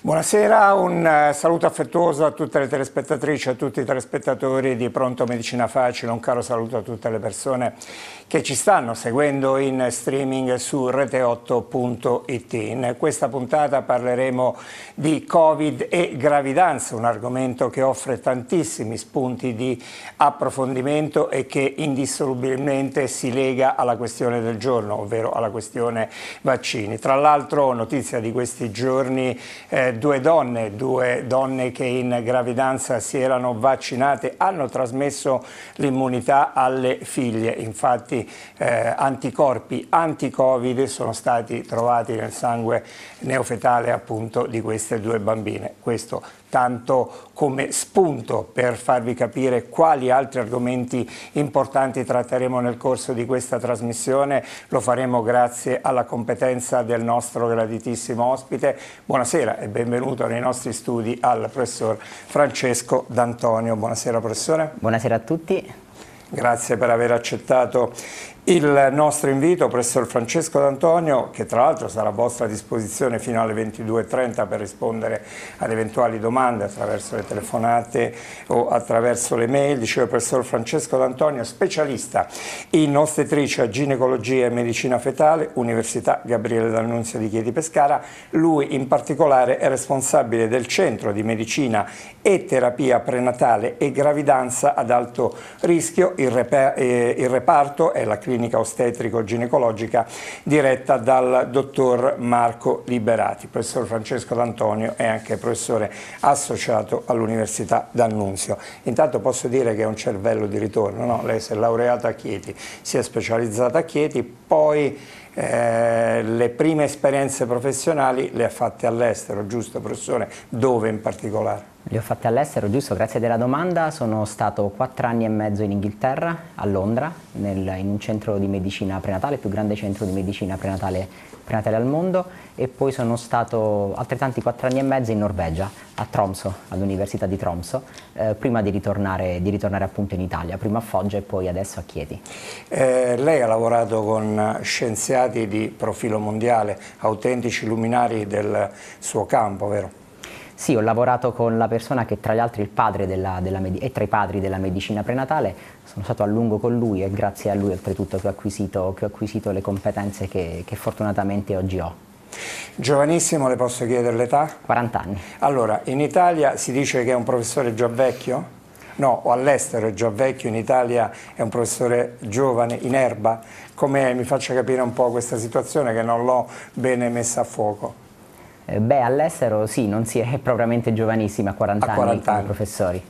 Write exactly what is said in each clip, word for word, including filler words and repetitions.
Buonasera, un uh, saluto affettuoso a tutte le telespettatrici e a tutti i telespettatori di Pronto Medicina Facile, un caro saluto a tutte le persone che ci stanno seguendo in streaming su rete otto punto it. In questa puntata parleremo di Covid e gravidanza, un argomento che offre tantissimi spunti di approfondimento e che indissolubilmente si lega alla questione del giorno, ovvero alla questione vaccini. Tra l'altro, notizia di questi giorni, eh, due donne, due donne che in gravidanza si erano vaccinate, hanno trasmesso l'immunità alle figlie. Infatti eh, anticorpi anti-Covid sono stati trovati nel sangue neofetale appunto di queste due bambine. Questo tanto come spunto per farvi capire quali altri argomenti importanti tratteremo nel corso di questa trasmissione. Lo faremo grazie alla competenza del nostro graditissimo ospite. Buonasera e benvenuto nei nostri studi al professor Francesco D'Antonio. Buonasera professore. Buonasera a tutti. Grazie per aver accettato il nostro invito, professor Francesco D'Antonio, che tra l'altro sarà a vostra disposizione fino alle ventidue e trenta per rispondere ad eventuali domande attraverso le telefonate o attraverso le mail. Dicevo, professor Francesco D'Antonio, specialista in ostetricia, ginecologia e medicina fetale, Università Gabriele D'Annunzio di Chieti Pescara. Lui in particolare è responsabile del Centro di Medicina e Terapia Prenatale e Gravidanza ad alto rischio. Il, repa eh, il reparto è la clinica ostetrico-ginecologica diretta dal dottor Marco Liberati. Il professor Francesco D'Antonio è anche professore associato all'Università D'Annunzio. Intanto posso dire che è un cervello di ritorno, no? Lei si è laureata a Chieti, si è specializzata a Chieti, poi eh, le prime esperienze professionali le ha fatte all'estero, giusto professore? Dove in particolare? Le ho fatte all'estero, giusto, grazie della domanda. Sono stato quattro anni e mezzo in Inghilterra, a Londra, nel, in un centro di medicina prenatale, il più grande centro di medicina prenatale, prenatale al mondo, e poi sono stato altrettanti quattro anni e mezzo in Norvegia, a Tromsø, all'Università di Tromsø, eh, prima di ritornare, di ritornare appunto in Italia, prima a Foggia e poi adesso a Chieti. Eh, lei ha lavorato con scienziati di profilo mondiale, autentici luminari del suo campo, vero? Sì, ho lavorato con la persona che tra gli altri il padre della, della è tra i padri della medicina prenatale, sono stato a lungo con lui e grazie a lui oltretutto che ho acquisito, che ho acquisito le competenze che, che fortunatamente oggi ho. Giovanissimo, le posso chiedere l'età? quaranta anni. Allora, in Italia si dice che è un professore già vecchio? No, o all'estero è già vecchio, in Italia è un professore giovane, in erba? Come mi faccia capire un po' questa situazione che non l'ho bene messa a fuoco? Beh, all'estero sì, non si è propriamente giovanissimi a quaranta, a quaranta anni come professori.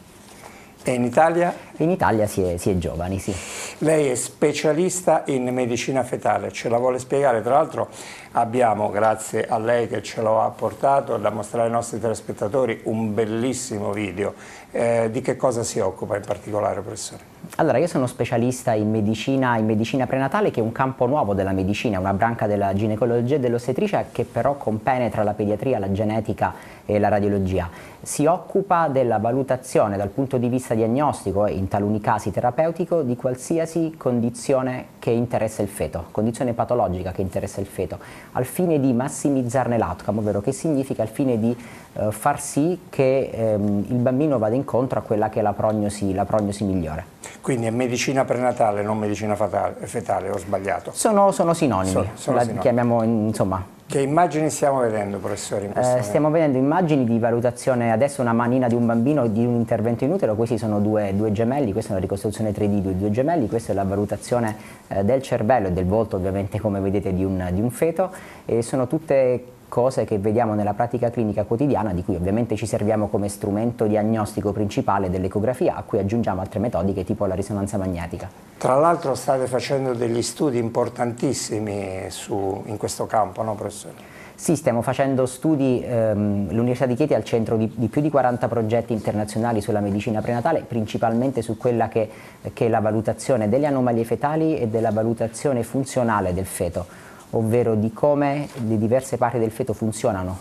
E in Italia? In Italia si è, si è giovani, sì. Lei è specialista in medicina fetale, ce la vuole spiegare? Tra l'altro abbiamo, grazie a lei che ce lo ha portato, da mostrare ai nostri telespettatori un bellissimo video. Eh, di che cosa si occupa in particolare, professore? Allora, io sono specialista in medicina, in medicina prenatale, che è un campo nuovo della medicina, una branca della ginecologia e dell'ostetricia che però compenetra la pediatria, la genetica e la radiologia. Si occupa della valutazione dal punto di vista diagnostico e in taluni casi terapeutico di qualsiasi condizione che interessa il feto, condizione patologica che interessa il feto, al fine di massimizzarne l'outcome, ovvero che significa al fine di eh, far sì che ehm, il bambino vada incontro a quella che è la prognosi, la prognosi migliore. Quindi è medicina prenatale, non medicina fatale, fetale, ho sbagliato? Sono, sono sinonimi, sono, sono la sinonimi. Chiamiamo insomma. Che immagini stiamo vedendo, professore? In questo eh, stiamo vedendo immagini di valutazione, adesso una manina di un bambino di un intervento in utero, questi sono due, due gemelli, questa è una ricostruzione tre D di due, due gemelli, questa è la valutazione eh, del cervello e del volto ovviamente come vedete di un, di un feto, e sono tutte cose che vediamo nella pratica clinica quotidiana, di cui ovviamente ci serviamo come strumento diagnostico principale dell'ecografia, a cui aggiungiamo altre metodiche tipo la risonanza magnetica. Tra l'altro state facendo degli studi importantissimi su, in questo campo, no professore? Sì, stiamo facendo studi, ehm, l'Università di Chieti è al centro di, di più di quaranta progetti internazionali sulla medicina prenatale, principalmente su quella che, che è la valutazione delle anomalie fetali e della valutazione funzionale del feto, ovvero di come le diverse parti del feto funzionano.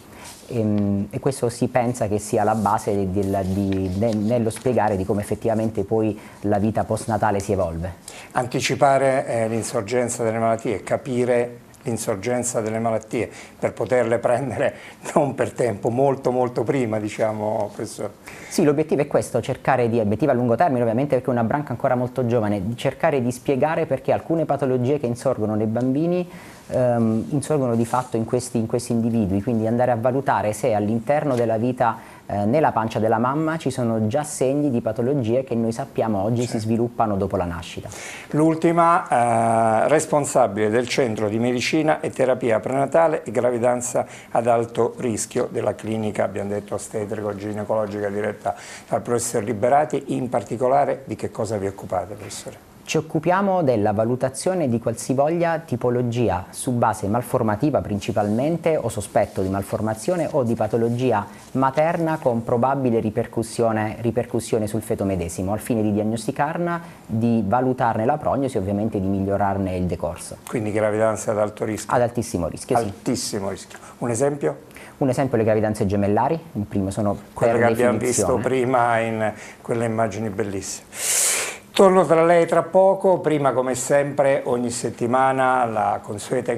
E, e questo si pensa che sia la base di, di, di, de, nello spiegare di come effettivamente poi la vita postnatale si evolve. Anticipare eh, l'insorgenza delle malattie, capire l'insorgenza delle malattie, per poterle prendere non per tempo, molto molto prima, diciamo, professore. Sì, l'obiettivo è questo, cercare di, obiettivo a lungo termine ovviamente perché è una branca ancora molto giovane, di cercare di spiegare perché alcune patologie che insorgono nei bambini ehm, insorgono di fatto in questi, in questi individui, quindi andare a valutare se all'interno della vita eh, nella pancia della mamma ci sono già segni di patologie che noi sappiamo oggi si sviluppano dopo la nascita. L'ultima, eh, responsabile del Centro di Medicina e Terapia Prenatale e Gravidanza ad Alto Rischio della clinica, abbiamo detto, ostetrico-ginecologica diretta dal professor Liberati. In particolare di che cosa vi occupate, professore? Ci occupiamo della valutazione di qualsivoglia tipologia su base malformativa principalmente o sospetto di malformazione o di patologia materna con probabile ripercussione, ripercussione sul feto medesimo, al fine di diagnosticarla, di valutarne la prognosi e ovviamente di migliorarne il decorso. Quindi gravidanza ad alto rischio? Ad altissimo rischio, sì. Altissimo rischio. Un esempio? Un esempio le gravidanze gemellari, il primo sono quelle per che abbiamo visto prima in quelle immagini bellissime. Torno tra lei tra poco, prima come sempre ogni settimana la consueta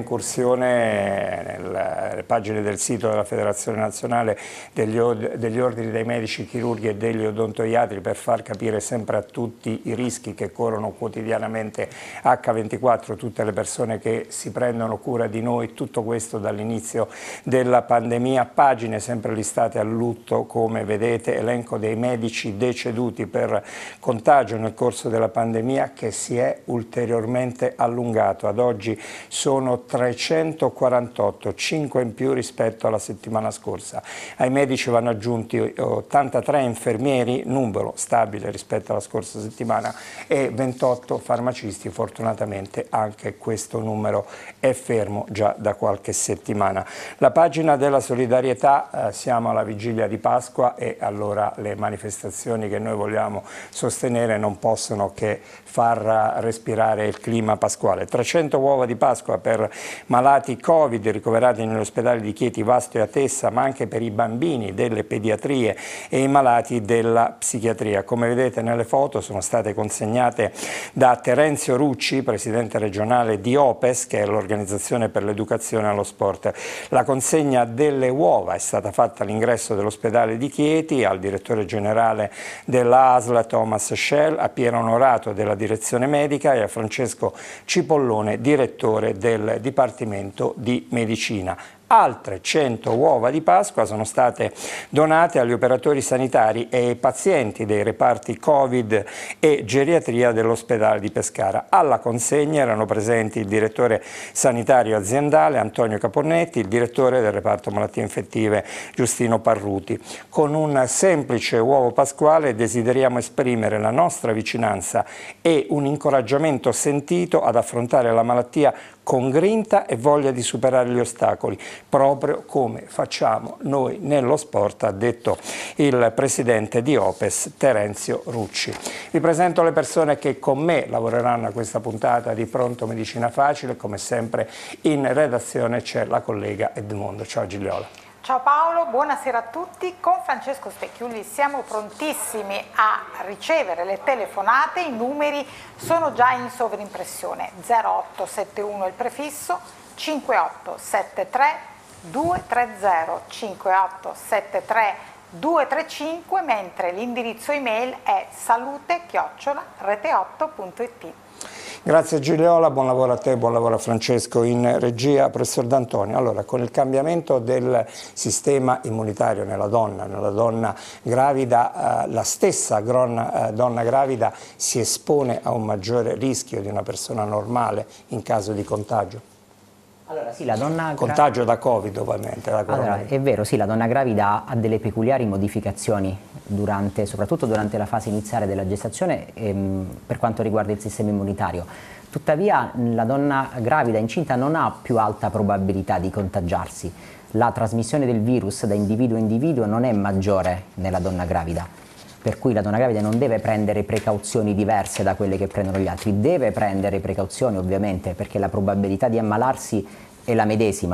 incursione nelle pagine del sito della Federazione Nazionale degli, degli Ordini dei Medici, Chirurghi e degli Odontoiatri per far capire sempre a tutti i rischi che corrono quotidianamente acca ventiquattro, tutte le persone che si prendono cura di noi, tutto questo dall'inizio della pandemia, pagine sempre listate a lutto come vedete, elenco dei medici deceduti per contagio nel corso della pandemia che si è ulteriormente allungato. Ad oggi sono trecentoquarantotto, cinque in più rispetto alla settimana scorsa. Ai medici vanno aggiunti ottantatré infermieri, numero stabile rispetto alla scorsa settimana, e ventotto farmacisti. Fortunatamente anche questo numero è fermo già da qualche settimana. La pagina della solidarietà, eh, siamo alla vigilia di Pasqua e allora le manifestazioni che noi vogliamo sostenere non possono che far respirare il clima pasquale. trecento uova di Pasqua per malati Covid ricoverati negli ospedali di Chieti, Vasto e Atessa, ma anche per i bambini delle pediatrie e i malati della psichiatria. Come vedete nelle foto sono state consegnate da Terenzio Rucci, presidente regionale di OPES, che è l'organizzazione per l'educazione allo sport. La consegna delle uova è stata fatta all'ingresso dell'ospedale di Chieti al direttore generale dell'A S L Thomas Schell, a Piero Onorato della direzione medica e a Francesco Cipollone, direttore del Dipartimento di Medicina. Altre cento uova di Pasqua sono state donate agli operatori sanitari e ai pazienti dei reparti Covid e geriatria dell'ospedale di Pescara. Alla consegna erano presenti il direttore sanitario aziendale Antonio Caponnetti, il direttore del reparto malattie infettive Giustino Parruti. Con un semplice uovo pasquale desideriamo esprimere la nostra vicinanza e un incoraggiamento sentito ad affrontare la malattia con grinta e voglia di superare gli ostacoli, proprio come facciamo noi nello sport, ha detto il presidente di OPES Terenzio Rucci. Vi presento le persone che con me lavoreranno a questa puntata di Pronto Medicina Facile. Come sempre in redazione c'è la collega Edmondo. Ciao Gigliola. Ciao Paolo, buonasera a tutti. Con Francesco Specchiulli siamo prontissimi a ricevere le telefonate, i numeri sono già in sovrimpressione. zero otto sette uno è il prefisso, cinque otto sette tre due tre zero, cinque otto sette tre due tre cinque, mentre l'indirizzo email è salute chiocciola rete otto punto it. Grazie Gigliola, buon lavoro a te, buon lavoro a Francesco in regia. Professor D'Antonio, allora con il cambiamento del sistema immunitario nella donna, nella donna gravida, eh, la stessa gronna, eh, donna gravida si espone a un maggiore rischio di una persona normale in caso di contagio? Allora, sì, la donna contagio da Covid ovviamente. Da allora, è vero, sì, la donna gravida ha delle peculiari modificazioni, durante, soprattutto durante la fase iniziale della gestazione ehm, per quanto riguarda il sistema immunitario. Tuttavia la donna gravida incinta non ha più alta probabilità di contagiarsi. La trasmissione del virus da individuo a individuo non è maggiore nella donna gravida, per cui la donna gravida non deve prendere precauzioni diverse da quelle che prendono gli altri. Deve prendere precauzioni ovviamente perché la probabilità di ammalarsi è la medesima,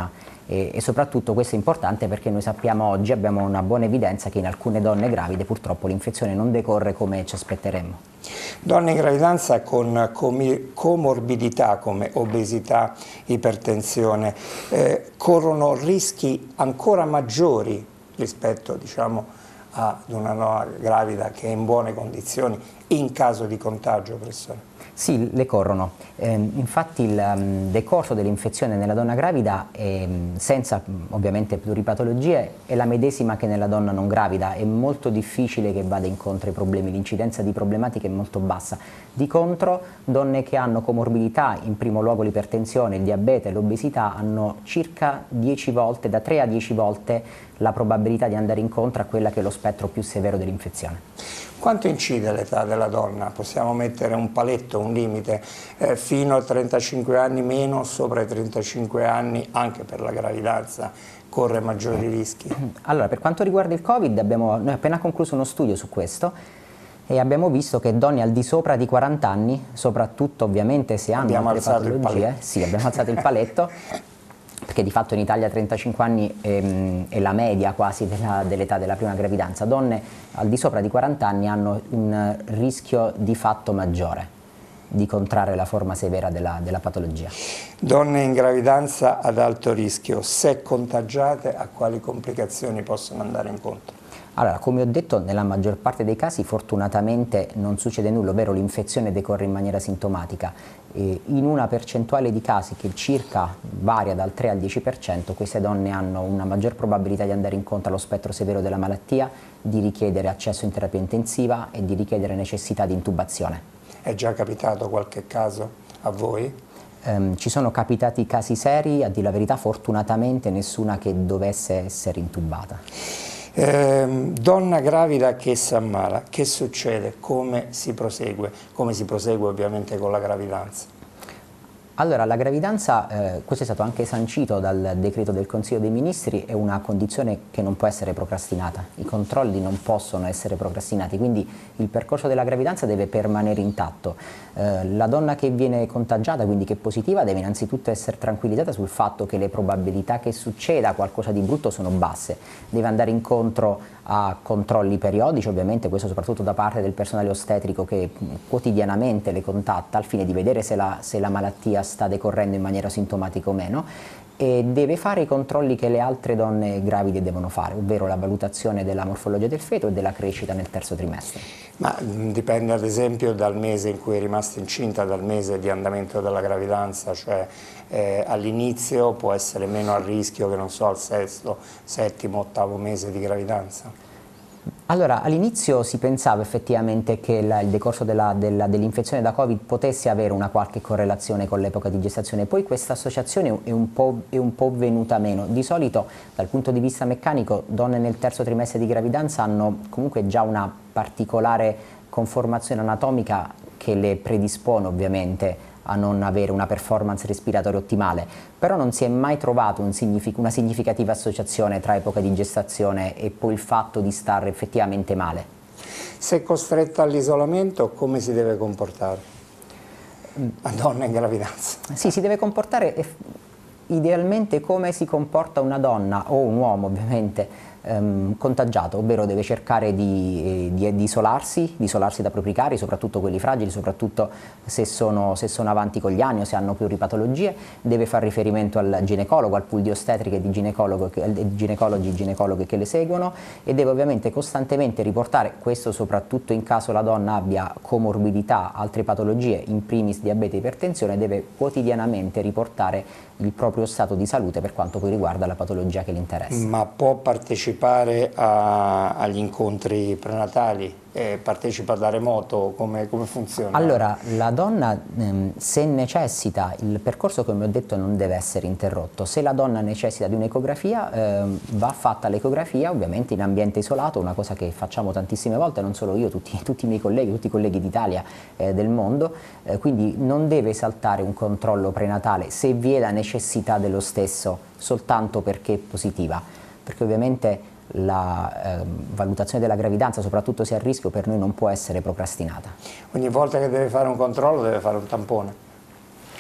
e, e soprattutto questo è importante perché noi sappiamo oggi, abbiamo una buona evidenza che in alcune donne gravide purtroppo l'infezione non decorre come ci aspetteremmo. Donne in gravidanza con comorbidità come obesità, ipertensione, eh, corrono rischi ancora maggiori rispetto, diciamo, ad una donna gravida che è in buone condizioni in caso di contagio, professore? Sì, le corrono. Eh, infatti il um, decorso dell'infezione nella donna gravida, è, senza ovviamente pluripatologie, è la medesima che nella donna non gravida. È molto difficile che vada incontro ai problemi, l'incidenza di problematiche è molto bassa. Di contro, donne che hanno comorbidità, in primo luogo l'ipertensione, il diabete e l'obesità, hanno circa dieci volte, da tre a dieci volte, la probabilità di andare incontro a quella che è lo spettro più severo dell'infezione. Quanto incide l'età della donna? Possiamo mettere un paletto, un limite, eh, fino a trentacinque anni meno, sopra i trentacinque anni, anche per la gravidanza, corre maggiori rischi? Allora, per quanto riguarda il Covid, abbiamo noi abbiamo appena concluso uno studio su questo e abbiamo visto che donne al di sopra di quaranta anni, soprattutto ovviamente se hanno abbiamo altre patologie, sì, abbiamo alzato il paletto, perché di fatto in Italia trentacinque anni ehm, è la media quasi dell'età della prima gravidanza. Donne al di sopra di quaranta anni hanno un rischio di fatto maggiore di contrarre la forma severa della, della patologia. Donne in gravidanza ad alto rischio, se contagiate, a quali complicazioni possono andare incontro? Allora, come ho detto, nella maggior parte dei casi fortunatamente non succede nulla, ovvero l'infezione decorre in maniera sintomatica. E in una percentuale di casi che circa varia dal tre al dieci per cento, queste donne hanno una maggior probabilità di andare incontro allo spettro severo della malattia, di richiedere accesso in terapia intensiva e di richiedere necessità di intubazione. È già capitato qualche caso a voi? Um, ci sono capitati casi seri, a dire la verità fortunatamente nessuna che dovesse essere intubata. Eh, donna gravida che si ammala, che succede? Come si prosegue? Come si prosegue ovviamente con la gravidanza? Allora, la gravidanza, eh, questo è stato anche sancito dal decreto del Consiglio dei Ministri, è una condizione che non può essere procrastinata. I controlli non possono essere procrastinati, quindi il percorso della gravidanza deve permanere intatto. Eh, la donna che viene contagiata, quindi che è positiva, deve innanzitutto essere tranquillizzata sul fatto che le probabilità che succeda qualcosa di brutto sono basse. Deve andare incontro a controlli periodici, ovviamente questo soprattutto da parte del personale ostetrico che quotidianamente le contatta al fine di vedere se la, se la malattia sta decorrendo in maniera sintomatica o meno, e deve fare i controlli che le altre donne gravide devono fare, ovvero la valutazione della morfologia del feto e della crescita nel terzo trimestre. Ma mh, dipende ad esempio dal mese in cui è rimasta incinta, dal mese di andamento della gravidanza, cioè eh, all'inizio può essere meno a rischio che non so al sesto, settimo, ottavo mese di gravidanza? Allora, all'inizio si pensava effettivamente che la, il decorso dell'infezione da Covid potesse avere una qualche correlazione con l'epoca di gestazione, poi questa associazione è un po', è un po' venuta meno. Di solito, dal punto di vista meccanico, donne nel terzo trimestre di gravidanza hanno comunque già una particolare conformazione anatomica che le predispone ovviamente a non avere una performance respiratoria ottimale, però non si è mai trovato un signific- una significativa associazione tra epoca di gestazione e poi il fatto di stare effettivamente male. Se costretta all'isolamento, come si deve comportare? La donna in gravidanza. Sì, si deve comportare idealmente come si comporta una donna o un uomo ovviamente ehm, contagiato, ovvero deve cercare di, eh, di, di isolarsi, di isolarsi da propri cari, soprattutto quelli fragili, soprattutto se sono, se sono avanti con gli anni o se hanno pluripatologie, deve fare riferimento al ginecologo, al pool di ostetriche e di ginecologo, ginecologi e ginecologhe che le seguono, e deve ovviamente costantemente riportare, questo soprattutto in caso la donna abbia comorbidità, altre patologie, in primis diabete e ipertensione, deve quotidianamente riportare il proprio stato di salute per quanto poi riguarda la patologia che le interessa. Ma può partecipare a, agli incontri prenatali? Eh, partecipa da remoto? Come, come funziona? Allora, la donna ehm, se necessita, il percorso come ho detto non deve essere interrotto. Se la donna necessita di un'ecografia, ehm, va fatta l'ecografia ovviamente in ambiente isolato, una cosa che facciamo tantissime volte, non solo io, tutti, tutti i miei colleghi, tutti i colleghi d'Italia, eh, del mondo, eh, quindi non deve saltare un controllo prenatale se vi è la necessità dello stesso soltanto perché è positiva, perché ovviamente la eh, valutazione della gravidanza, soprattutto se è a rischio, per noi non può essere procrastinata. Ogni volta che deve fare un controllo deve fare un tampone?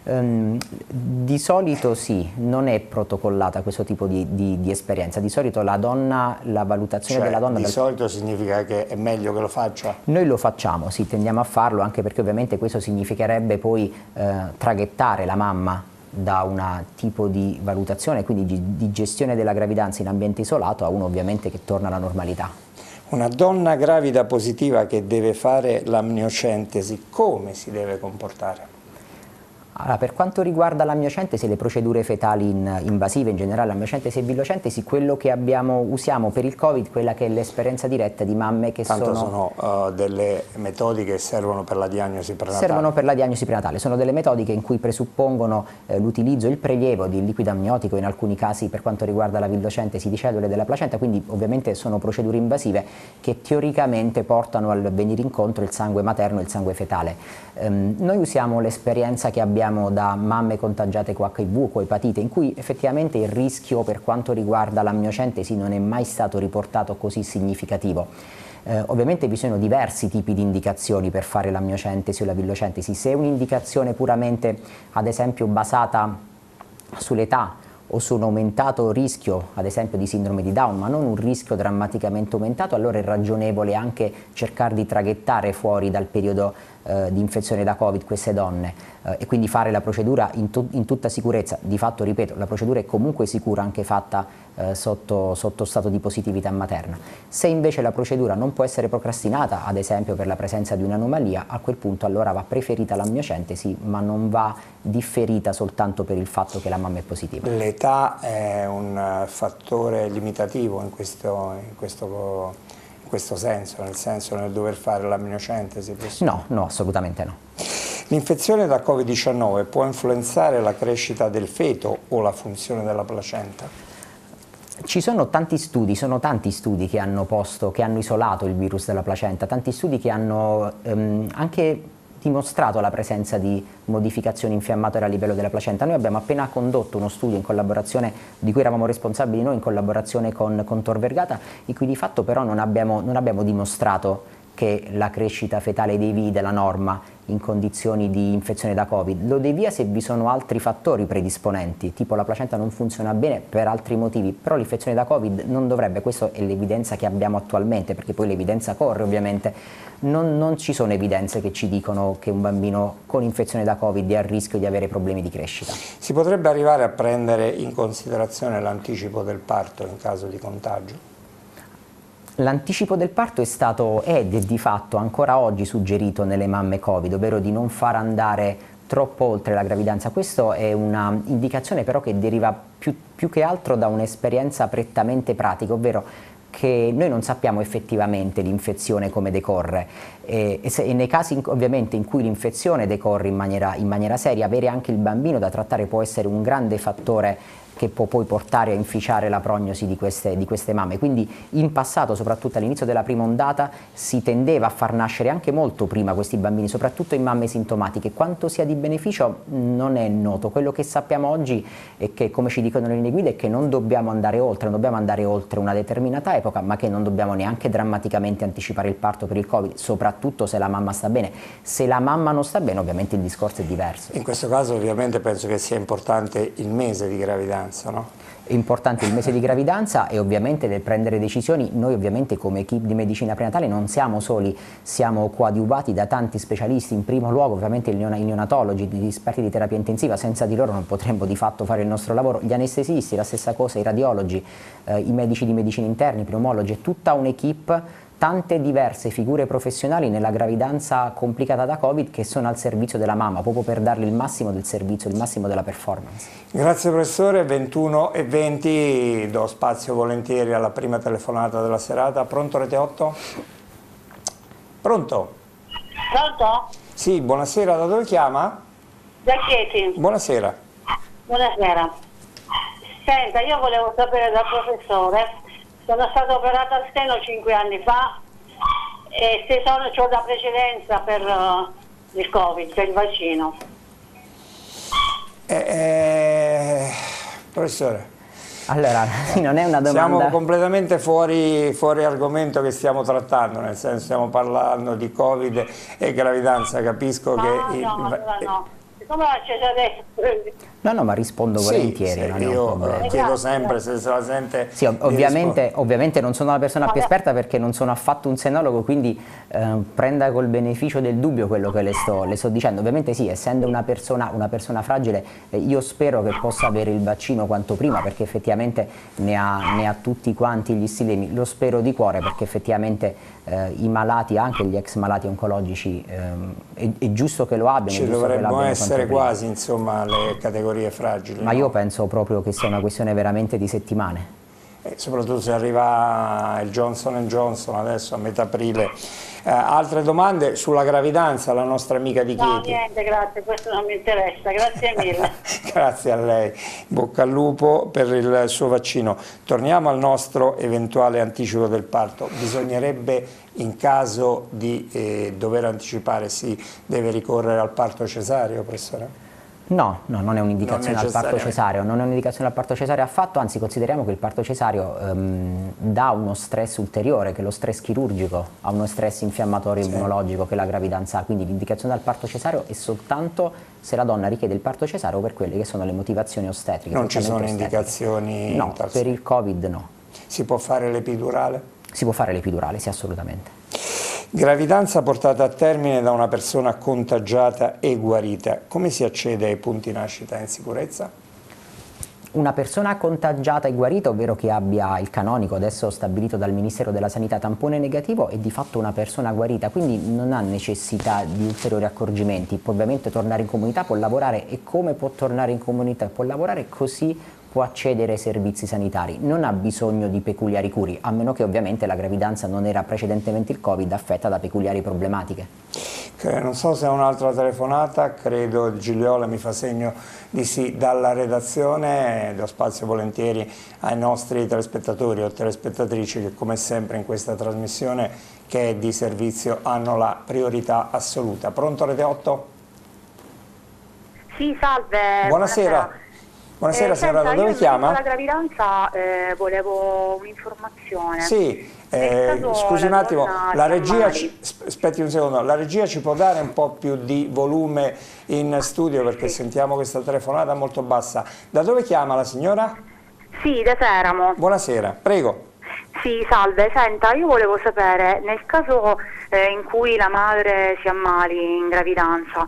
Um, di solito sì, non è protocollata questo tipo di, di, di esperienza. Di solito la donna, la valutazione cioè, della donna... Di dal... solito significa che è meglio che lo faccia? Noi lo facciamo, sì, tendiamo a farlo, anche perché ovviamente questo significherebbe poi eh, traghettare la mamma da un tipo di valutazione, quindi di, di gestione della gravidanza in ambiente isolato, a uno ovviamente che torna alla normalità. Una donna gravida positiva che deve fare l'amniocentesi, come si deve comportare? Allora, per quanto riguarda l'amniocentesi e le procedure fetali in, invasive, in generale l'amniocentesi e villocentesi, quello che abbiamo, usiamo per il Covid, quella che è l'esperienza diretta di mamme che Tanto sono... sono uh, delle metodiche che servono per la diagnosi prenatale. Servono per la diagnosi prenatale, sono delle metodiche in cui presuppongono eh, l'utilizzo e il prelievo di liquido amniotico, in alcuni casi per quanto riguarda la villocentesi di cellule della placenta, quindi ovviamente sono procedure invasive che teoricamente portano al venire incontro il sangue materno e il sangue fetale. Um, noi usiamo l'esperienza che abbiamo da mamme contagiate con acca i vu, con epatite, in cui effettivamente il rischio per quanto riguarda l'amniocentesi non è mai stato riportato così significativo. Eh, ovviamente vi sono diversi tipi di indicazioni per fare l'amniocentesi o la villocentesi. Se è un'indicazione puramente, ad esempio, basata sull'età o su un aumentato rischio, ad esempio, di sindrome di Down, ma non un rischio drammaticamente aumentato, allora è ragionevole anche cercare di traghettare fuori dal periodo eh, di infezione da Covid queste donne eh, e quindi fare la procedura in, in tutta sicurezza. Di fatto, ripeto, la procedura è comunque sicura anche fatta eh, sotto, sotto stato di positività materna. Se invece la procedura non può essere procrastinata, ad esempio per la presenza di un'anomalia, a quel punto allora va preferita l'amniocentesi, ma non va differita soltanto per il fatto che la mamma è positiva. L'età è un fattore limitativo in questo, in questo, in questo senso, nel senso nel dover fare l'amniocentesi? No, no, assolutamente no. L'infezione da Covid diciannove può influenzare la crescita del feto o la funzione della placenta? Ci sono tanti studi, sono tanti studi che hanno posto, che hanno isolato il virus della placenta, tanti studi che hanno ehm, anche dimostrato la presenza di modificazioni infiammatorie a livello della placenta. Noi abbiamo appena condotto uno studio in collaborazione, di cui eravamo responsabili noi in collaborazione con, con Tor Vergata, in cui di fatto però non abbiamo, non abbiamo dimostrato che la crescita fetale devi della norma in condizioni di infezione da Covid. Lo devia se vi sono altri fattori predisponenti, tipo la placenta non funziona bene per altri motivi, però l'infezione da Covid non dovrebbe, questa è l'evidenza che abbiamo attualmente, perché poi l'evidenza corre ovviamente, non, non ci sono evidenze che ci dicono che un bambino con infezione da Covid è a rischio di avere problemi di crescita. Si potrebbe arrivare a prendere in considerazione l'anticipo del parto in caso di contagio? L'anticipo del parto è stato ed è di fatto ancora oggi suggerito nelle mamme Covid, ovvero di non far andare troppo oltre la gravidanza. Questa è una indicazione però che deriva più, più che altro da un'esperienza prettamente pratica, ovvero che noi non sappiamo effettivamente l'infezione come decorre e, e, se, e nei casi in, ovviamente in cui l'infezione decorre in maniera, in maniera seria, avere anche il bambino da trattare può essere un grande fattore che può poi portare a inficiare la prognosi di queste, di queste mamme. Quindi in passato, soprattutto all'inizio della prima ondata, si tendeva a far nascere anche molto prima questi bambini, soprattutto in mamme sintomatiche. Quanto sia di beneficio non è noto. Quello che sappiamo oggi è che, come ci dicono le linee guida, è che non dobbiamo andare oltre, non dobbiamo andare oltre una determinata epoca, ma che non dobbiamo neanche drammaticamente anticipare il parto per il Covid, soprattutto se la mamma sta bene. Se la mamma non sta bene, ovviamente il discorso è diverso. In questo caso ovviamente penso che sia importante il mese di gravidanza. No? È importante il mese di gravidanza e ovviamente nel prendere decisioni noi ovviamente come equipe di medicina prenatale non siamo soli, siamo coadiuvati da tanti specialisti, in primo luogo ovviamente i neonatologi, gli esperti di terapia intensiva, senza di loro non potremmo di fatto fare il nostro lavoro, gli anestesisti, la stessa cosa, i radiologi, eh, i medici di medicina interna, i pneumologi, è tutta un'equipe, tante diverse figure professionali nella gravidanza complicata da Covid che sono al servizio della mamma, proprio per darle il massimo del servizio, il massimo della performance. Grazie professore, ventuno e venti, do spazio volentieri alla prima telefonata della serata. Pronto Rete otto? Pronto? Pronto? Sì, buonasera, da dove chiama? Da Chieti. Buonasera. Buonasera. Senta, io volevo sapere dal professore, sono stata operata al seno cinque anni fa e se sono, ho la precedenza per uh, il Covid, per il vaccino. Eh, eh, professore, allora, non è una domanda... Siamo completamente fuori, fuori argomento che stiamo trattando, nel senso stiamo parlando di Covid e gravidanza, capisco no, che... No, il... allora no, come faccio adesso? No, no, ma rispondo Sì, volentieri, sì, non è io un problema. chiedo sempre se se la sente. Sì, ov ovviamente, ovviamente non sono la persona più esperta perché non sono affatto un senologo, quindi eh, prenda col beneficio del dubbio quello che le sto, le sto dicendo. Ovviamente sì, essendo una persona, una persona fragile, eh, io spero che possa avere il vaccino quanto prima, perché effettivamente ne ha, ne ha tutti quanti gli stilemi. Lo spero di cuore, perché effettivamente eh, i malati, anche gli ex malati oncologici, ehm, è, è giusto che lo abbiano. Ci dovremmo essere quasi, insomma, le categorie fragili. Ma no? io penso proprio che sia una questione veramente di settimane. E soprattutto se arriva il Johnson and Johnson adesso a metà aprile. Eh, altre domande sulla gravidanza, la nostra amica di Chieti? No, niente, grazie, questo non mi interessa, grazie mille. Grazie a lei, bocca al lupo per il suo vaccino. Torniamo al nostro eventuale anticipo del parto. Bisognerebbe, in caso di eh, dover anticipare, si deve ricorrere al parto cesareo, professore? No, no, non è un'indicazione al parto cesareo, non è un'indicazione al parto cesareo affatto, anzi consideriamo che il parto cesareo ehm, dà uno stress ulteriore, che lo stress chirurgico ha uno stress infiammatorio immunologico che la gravidanza ha, quindi l'indicazione al parto cesareo è soltanto se la donna richiede il parto cesareo per quelle che sono le motivazioni ostetriche. Non ci sono indicazioni? No, per il Covid no. Si può fare l'epidurale? Si può fare l'epidurale, sì, assolutamente. Gravidanza portata a termine da una persona contagiata e guarita. Come si accede ai punti nascita in sicurezza? Una persona contagiata e guarita, ovvero che abbia il canonico adesso stabilito dal Ministero della Sanità tampone negativo, è di fatto una persona guarita, quindi non ha necessità di ulteriori accorgimenti. Può ovviamente tornare in comunità, può lavorare, e come può tornare in comunità e può lavorare, così può accedere ai servizi sanitari, non ha bisogno di peculiari cure, a meno che ovviamente la gravidanza non era precedentemente il Covid affetta da peculiari problematiche. Non so se è un'altra telefonata, credo Gigliola mi fa segno di sì, dalla redazione. Do spazio volentieri ai nostri telespettatori o telespettatrici che, come sempre in questa trasmissione che è di servizio, hanno la priorità assoluta. Pronto Rete otto? Sì, salve. Buonasera. Buonasera. Buonasera, eh, signora, senta, da dove io chiama? Per la gravidanza eh, volevo un'informazione. Sì, eh, scusi un attimo, la regia, ci, aspetti un secondo, la regia ci può dare un po' più di volume in studio perché sì, sentiamo questa telefonata molto bassa. Da dove chiama la signora? Sì, da Teramo. Buonasera, prego. Sì, salve, senta, io volevo sapere, nel caso eh, in cui la madre si ammali in gravidanza,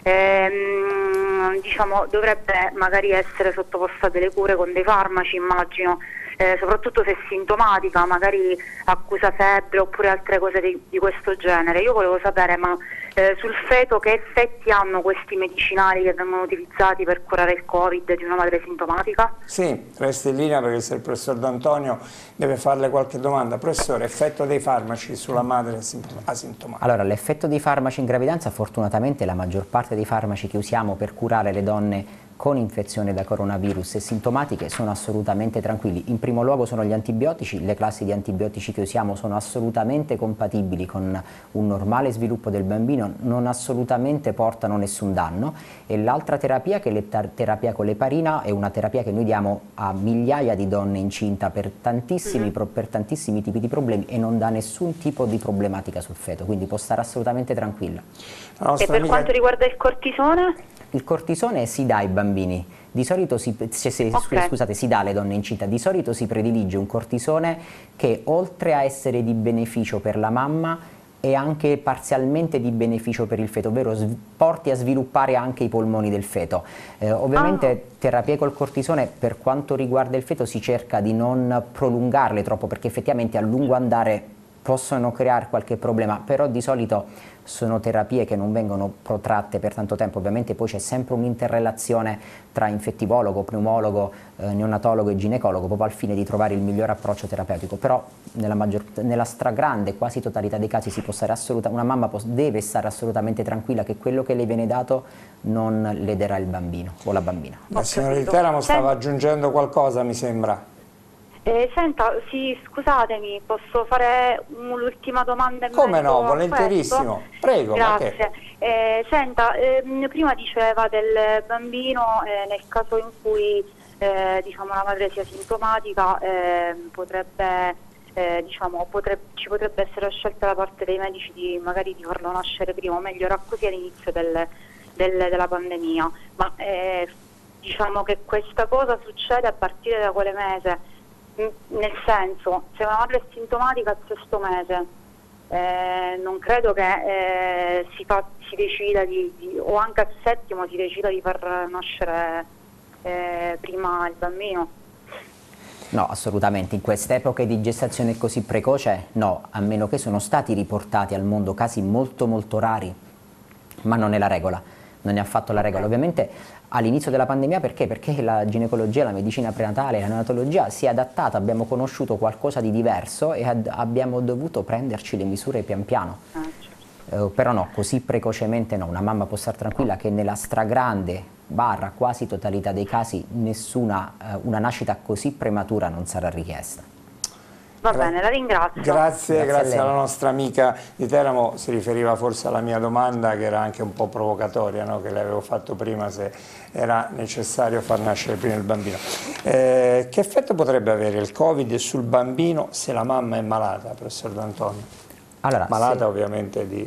ehm, diciamo, dovrebbe magari essere sottoposta a delle cure con dei farmaci, immagino, eh, soprattutto se è sintomatica, magari accusa febbre oppure altre cose di, di questo genere. Io volevo sapere, ma eh, sul feto che effetti hanno questi medicinali che vengono utilizzati per curare il Covid di una madre sintomatica? Sì, resti in linea perché se il professor D'Antonio deve farle qualche domanda. Professore, effetto dei farmaci sulla madre asintomatica? Allora, l'effetto dei farmaci in gravidanza, fortunatamente la maggior parte dei farmaci che usiamo per curare le donne con infezione da coronavirus e sintomatiche sono assolutamente tranquilli. In primo luogo sono gli antibiotici, le classi di antibiotici che usiamo sono assolutamente compatibili con un normale sviluppo del bambino, non assolutamente portano nessun danno, e l'altra terapia, che è la terapia con l'eparina, è una terapia che noi diamo a migliaia di donne incinta per tantissimi, mm-hmm. per tantissimi tipi di problemi e non dà nessun tipo di problematica sul feto, quindi può stare assolutamente tranquilla. E per amica... quanto riguarda il cortisone? Il cortisone si dà ai bambini, di solito si, se, se, okay. scusate, si dà alle donne incinta, di solito si predilige un cortisone che oltre a essere di beneficio per la mamma è anche parzialmente di beneficio per il feto, ovvero porti a sviluppare anche i polmoni del feto. Eh, ovviamente ah. terapie col cortisone per quanto riguarda il feto si cerca di non prolungarle troppo perché effettivamente a lungo andare possono creare qualche problema, però di solito sono terapie che non vengono protratte per tanto tempo. Ovviamente poi c'è sempre un'interrelazione tra infettivologo, pneumologo, eh, neonatologo e ginecologo proprio al fine di trovare il miglior approccio terapeutico, però nella, maggior, nella stragrande, quasi totalità dei casi si può stare assolutamente, una mamma può, deve stare assolutamente tranquilla che quello che le viene dato non lederà il bambino o la bambina. La signora di Teramo stava aggiungendo qualcosa, mi sembra. Eh, senta, sì, scusatemi, posso fare l'ultima domanda? Come no, volentierissimo, prego. Grazie. Eh, senta, ehm, prima diceva del bambino, eh, nel caso in cui eh, diciamo, la madre sia sintomatica, eh, potrebbe, eh, diciamo, potrebbe, ci potrebbe essere la scelta da parte dei medici di magari di farlo nascere prima, o meglio era così all'inizio del, del, della pandemia, ma eh, diciamo che questa cosa succede a partire da quale mese? Nel senso, se una madre è sintomatica al sesto mese, eh, non credo che eh, si, fa, si decida di, di, o anche al settimo si decida di far nascere eh, prima il bambino. No, assolutamente. In queste epoche di gestazione così precoce, no, a meno che sono stati riportati al mondo casi molto molto rari, ma non è la regola, non è affatto la regola. Ovviamente all'inizio della pandemia perché? Perché la ginecologia, la medicina prenatale, la neonatologia si è adattata, abbiamo conosciuto qualcosa di diverso e ad, abbiamo dovuto prenderci le misure pian piano. Ah, certo. Uh, però no, così precocemente no, una mamma può stare tranquilla che nella stragrande barra quasi totalità dei casi nessuna uh, una nascita così prematura non sarà richiesta. Va Gra bene, la ringrazio. Grazie, Grazie, grazie alla nostra amica di Teramo, si riferiva forse alla mia domanda che era anche un po' provocatoria, no? Che le avevo fatto prima, se era necessario far nascere prima il bambino. Eh, che effetto potrebbe avere il Covid sul bambino se la mamma è malata, professor D'Antonio? Allora, malata se... ovviamente di...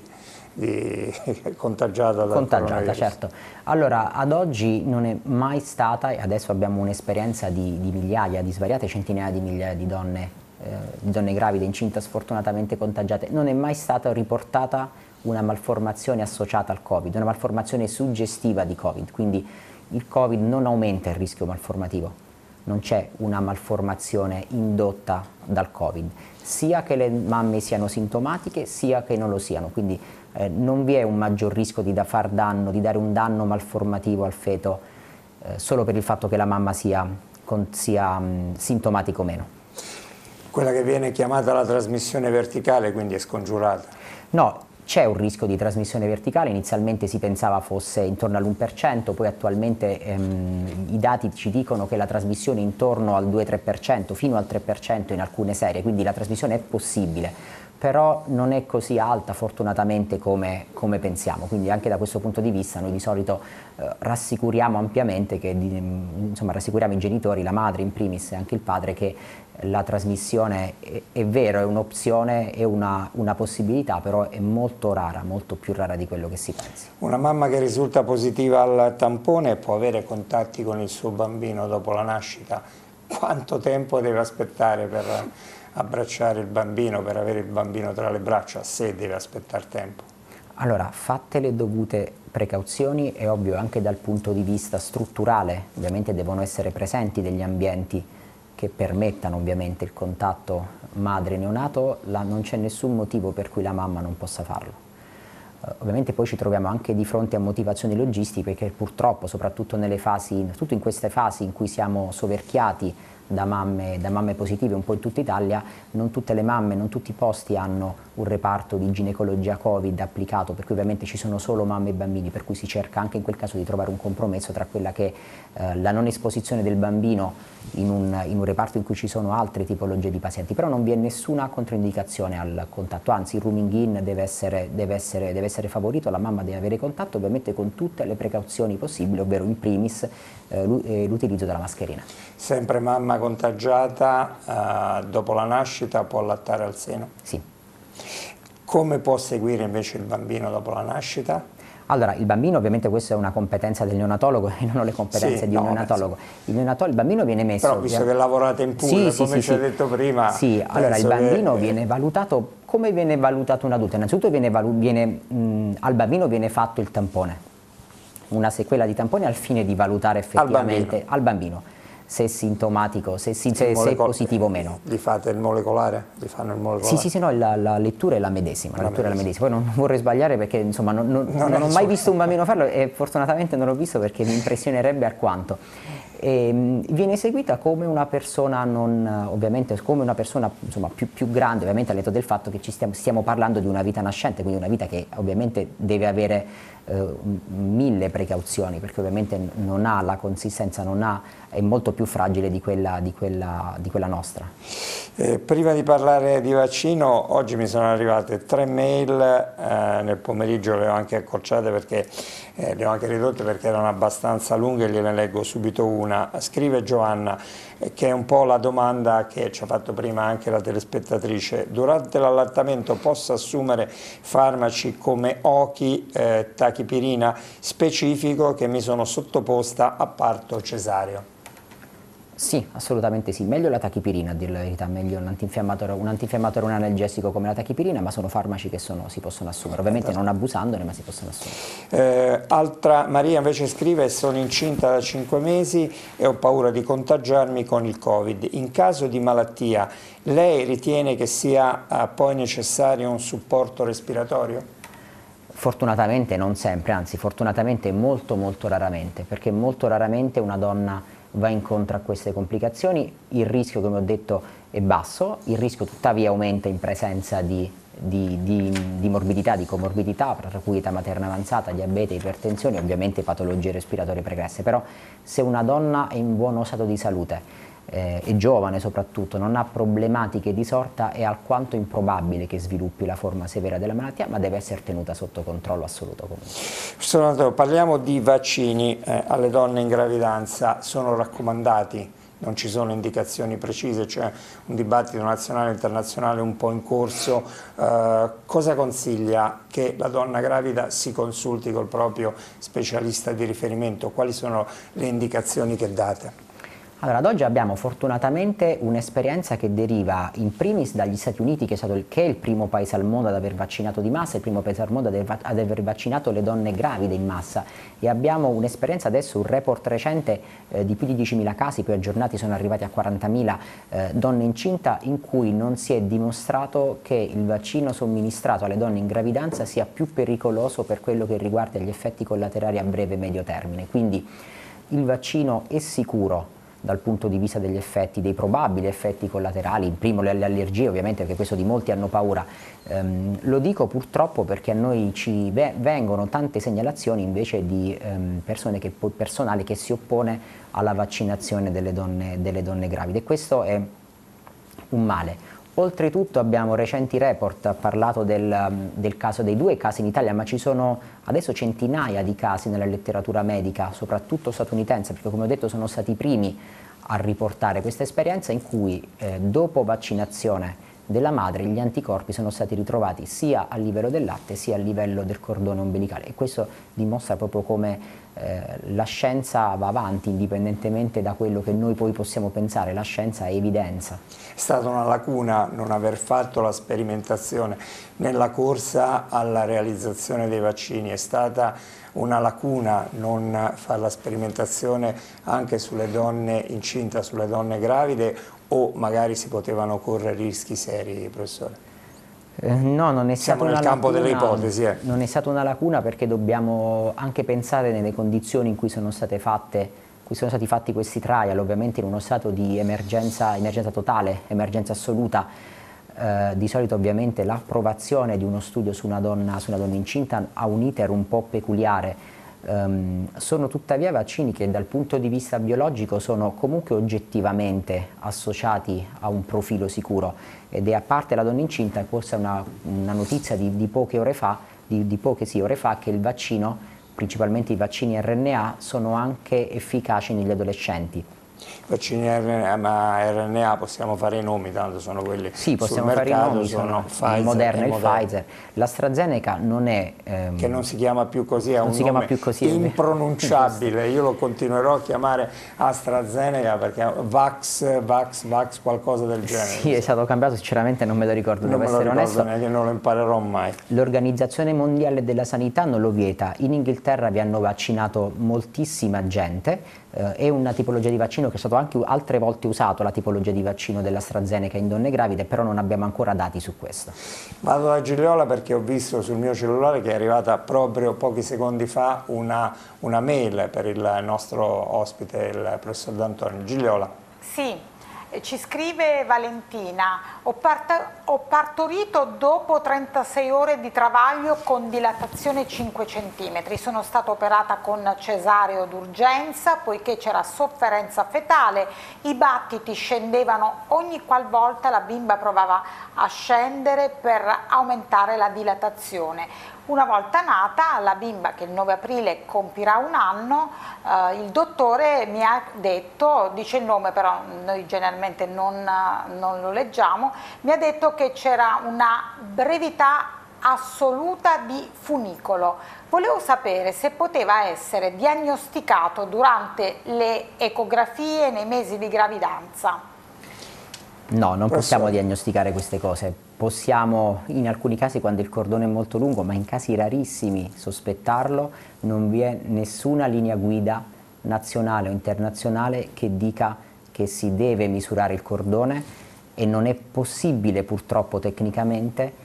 Di, contagiata dal contagiata, certo. Allora, ad oggi non è mai stata, e adesso abbiamo un'esperienza di, di migliaia, di svariate centinaia di migliaia di donne, eh, di donne gravide, incinte, sfortunatamente contagiate, non è mai stata riportata una malformazione associata al Covid, una malformazione suggestiva di Covid, quindi il Covid non aumenta il rischio malformativo, non c'è una malformazione indotta dal Covid, sia che le mamme siano sintomatiche, sia che non lo siano, quindi eh, non vi è un maggior rischio di da far danno, di dare un danno malformativo al feto eh, solo per il fatto che la mamma sia, con, sia mh, sintomatica o meno. Quella che viene chiamata la trasmissione verticale quindi è scongiurata? No, c'è un rischio di trasmissione verticale, inizialmente si pensava fosse intorno all'uno per cento, poi attualmente ehm, i dati ci dicono che la trasmissione è intorno al due tre per cento, fino al tre per cento in alcune serie, quindi la trasmissione è possibile, però non è così alta fortunatamente come, come pensiamo, quindi anche da questo punto di vista noi di solito eh, rassicuriamo ampiamente, che, di, insomma rassicuriamo i genitori, la madre in primis e anche il padre, che la trasmissione è, è vero, è un'opzione, è una, una possibilità, però è molto rara, molto più rara di quello che si pensi. Una mamma che risulta positiva al tampone può avere contatti con il suo bambino dopo la nascita? Quanto tempo deve aspettare per abbracciare il bambino, per avere il bambino tra le braccia, se deve aspettare tempo? Allora, fatte le dovute precauzioni, è ovvio anche dal punto di vista strutturale, ovviamente devono essere presenti degli ambienti che permettano ovviamente il contatto madre-neonato, non c'è nessun motivo per cui la mamma non possa farlo. Uh, ovviamente poi ci troviamo anche di fronte a motivazioni logistiche, perché purtroppo soprattutto nelle fasi, soprattutto in queste fasi in cui siamo soverchiati da mamme, da mamme positive un po' in tutta Italia, non tutte le mamme, non tutti i posti hanno un reparto di ginecologia Covid applicato, per cui ovviamente ci sono solo mamme e bambini, per cui si cerca anche in quel caso di trovare un compromesso tra quella che è eh, la non esposizione del bambino in un, in un reparto in cui ci sono altre tipologie di pazienti, però non vi è nessuna controindicazione al contatto, anzi il rooming in deve essere, deve essere, deve essere favorito, la mamma deve avere contatto ovviamente con tutte le precauzioni possibili, ovvero in primis eh, l'utilizzo della mascherina. Sempre mamma contagiata, eh, dopo la nascita può allattare al seno? Sì. Come può seguire invece il bambino dopo la nascita? Allora, il bambino, ovviamente questa è una competenza del neonatologo e non ho le competenze sì, di un no, neonatologo. Il, neonatolo, il bambino viene messo... Però visto che lavorate in pool, sì, come sì, ci ha sì, detto prima... Sì, allora il bambino che... viene valutato, come viene valutato un adulto? Innanzitutto viene, viene, mh, al bambino viene fatto il tampone, una sequela di tampone al fine di valutare effettivamente... Al bambino. Al bambino se è sintomatico, se, se, se è positivo o meno. Gli fate il molecolare? Gli fanno il molecolare? Sì, sì, sì, no, la, la lettura è la medesima, la, la lettura medesima. È la medesima. Poi non vorrei sbagliare perché insomma non, non, non, non ho mai visto un bambino farlo e fortunatamente non l'ho visto perché mi impressionerebbe alquanto. E, mh, viene eseguita come una persona non, ovviamente come una persona insomma, più, più grande, ovviamente al netto del fatto che ci stiamo, stiamo parlando di una vita nascente, quindi una vita che ovviamente deve avere eh, mille precauzioni, perché ovviamente non ha la consistenza, non ha, è molto più fragile di quella, di quella, di quella nostra. Eh, prima di parlare di vaccino, oggi mi sono arrivate tre mail, eh, nel pomeriggio le ho anche accorciate perché eh, le ho anche ridotte perché erano abbastanza lunghe, gliene leggo subito una. Scrive Giovanna, eh, che è un po' la domanda che ci ha fatto prima anche la telespettatrice: durante l'allattamento posso assumere farmaci come Oki, eh, tachipirina, specifico che mi sono sottoposta a parto cesareo? Sì, assolutamente sì, meglio la tachipirina a dire la verità, meglio un antinfiammatorio, un antinfiammatorio, un analgesico come la tachipirina, ma sono farmaci che sono, si possono assumere, ovviamente non abusandone, ma si possono assumere. Eh, altra, Maria invece scrive: sono incinta da cinque mesi e ho paura di contagiarmi con il Covid. In caso di malattia, lei ritiene che sia eh, poi necessario un supporto respiratorio? Fortunatamente non sempre, anzi fortunatamente molto molto raramente, perché molto raramente una donna va incontro a queste complicazioni. Il rischio, come ho detto, è basso, il rischio tuttavia aumenta in presenza di, di, di, di morbidità, di comorbidità, tra cui età materna avanzata, diabete, ipertensione e ovviamente patologie respiratorie pregresse. Però se una donna è in buono stato di salute, eh, è giovane soprattutto, non ha problematiche di sorta, è alquanto improbabile che sviluppi la forma severa della malattia, ma deve essere tenuta sotto controllo assoluto comunque. Parliamo di vaccini eh, alle donne in gravidanza, sono raccomandati? Non ci sono indicazioni precise, c'è un dibattito nazionale e internazionale un po' in corso. Eh, cosa consiglia che la donna gravida si consulti col proprio specialista di riferimento? Quali sono le indicazioni che date? Allora, ad oggi abbiamo fortunatamente un'esperienza che deriva in primis dagli Stati Uniti, che è, stato il, che è il primo paese al mondo ad aver vaccinato di massa, il primo paese al mondo ad aver, ad aver vaccinato le donne gravide in massa, e abbiamo un'esperienza adesso, un report recente eh, di più di diecimila casi, poi aggiornati sono arrivati a quarantamila eh, donne incinta, in cui non si è dimostrato che il vaccino somministrato alle donne in gravidanza sia più pericoloso per quello che riguarda gli effetti collaterali a breve e medio termine. Quindi il vaccino è sicuro dal punto di vista degli effetti, dei probabili effetti collaterali, in primo le, le allergie ovviamente, perché questo di molti hanno paura. Um, lo dico purtroppo perché a noi ci vengono tante segnalazioni invece di um, persone che, personale che si oppone alla vaccinazione delle donne, delle donne gravide, e questo è un male. Oltretutto abbiamo recenti report, ha parlato del, del caso, dei due casi in Italia, ma ci sono adesso centinaia di casi nella letteratura medica, soprattutto statunitense, perché come ho detto sono stati i primi a riportare questa esperienza, in cui eh, dopo vaccinazione della madre gli anticorpi sono stati ritrovati sia a livello del latte sia a livello del cordone ombelicale, e questo dimostra proprio come eh, la scienza va avanti indipendentemente da quello che noi poi possiamo pensare. La scienza è evidenza. È stata una lacuna non aver fatto la sperimentazione nella corsa alla realizzazione dei vaccini, è stata una lacuna non fare la sperimentazione anche sulle donne incinte, sulle donne gravide, o magari si potevano correre rischi seri, professore? Eh, no, non è Siamo stata nel una campo lacuna, delle ipotesi. Eh. Non è stata una lacuna perché dobbiamo anche pensare nelle condizioni in cui sono state fatte, cui sono stati fatti questi trial, ovviamente in uno stato di emergenza, emergenza totale, emergenza assoluta. Eh, di solito ovviamente l'approvazione di uno studio su una donna, su una donna incinta ha un iter un po' peculiare. Um, sono tuttavia vaccini che dal punto di vista biologico sono comunque oggettivamente associati a un profilo sicuro, ed è, a parte la donna incinta, forse una, una notizia di, di poche ore fa, di, di poche sì, ore fa, che il vaccino, principalmente i vaccini R N A, sono anche efficaci negli adolescenti. Vaccini R N A, ma R N A possiamo fare i nomi, tanto sono quelli sì, possiamo sul fare mercato, i nomi, sono, sono Pfizer Moderna e Moderna. Pfizer. L'AstraZeneca non è... Ehm, che non si chiama più così, ha un si nome più così, impronunciabile, io lo continuerò a chiamare AstraZeneca perché Vax, Vax, Vax, qualcosa del genere. Sì, è stato cambiato, sinceramente non me lo ricordo, non devo me lo essere ricordo onesto. neanche, non lo imparerò mai. L'Organizzazione Mondiale della Sanità non lo vieta, in Inghilterra vi hanno vaccinato moltissima gente, eh, è una tipologia di vaccino che è stato anche altre volte usato, la tipologia di vaccino dell'AstraZeneca in donne gravide, però non abbiamo ancora dati su questo. Vado da Gigliola perché ho visto sul mio cellulare che è arrivata proprio pochi secondi fa una, una mail per il nostro ospite, il professor D'Antonio. Gigliola. Sì, Ci scrive Valentina, ho, ho partorito dopo trentasei ore di travaglio con dilatazione cinque centimetri, sono stata operata con cesareo d'urgenza poiché c'era sofferenza fetale, i battiti scendevano ogni qualvolta la bimba provava a scendere per aumentare la dilatazione. Una volta nata, la bimba che il nove aprile compirà un anno, eh, il dottore mi ha detto, dice il nome però noi generalmente non, non lo leggiamo, mi ha detto che c'era una brevità assoluta di funicolo. Volevo sapere se poteva essere diagnosticato durante le ecografie nei mesi di gravidanza. No, non possiamo diagnosticare queste cose. Possiamo, in alcuni casi quando il cordone è molto lungo, ma in casi rarissimi, sospettarlo. Non vi è nessuna linea guida nazionale o internazionale che dica che si deve misurare il cordone e non è possibile purtroppo tecnicamente.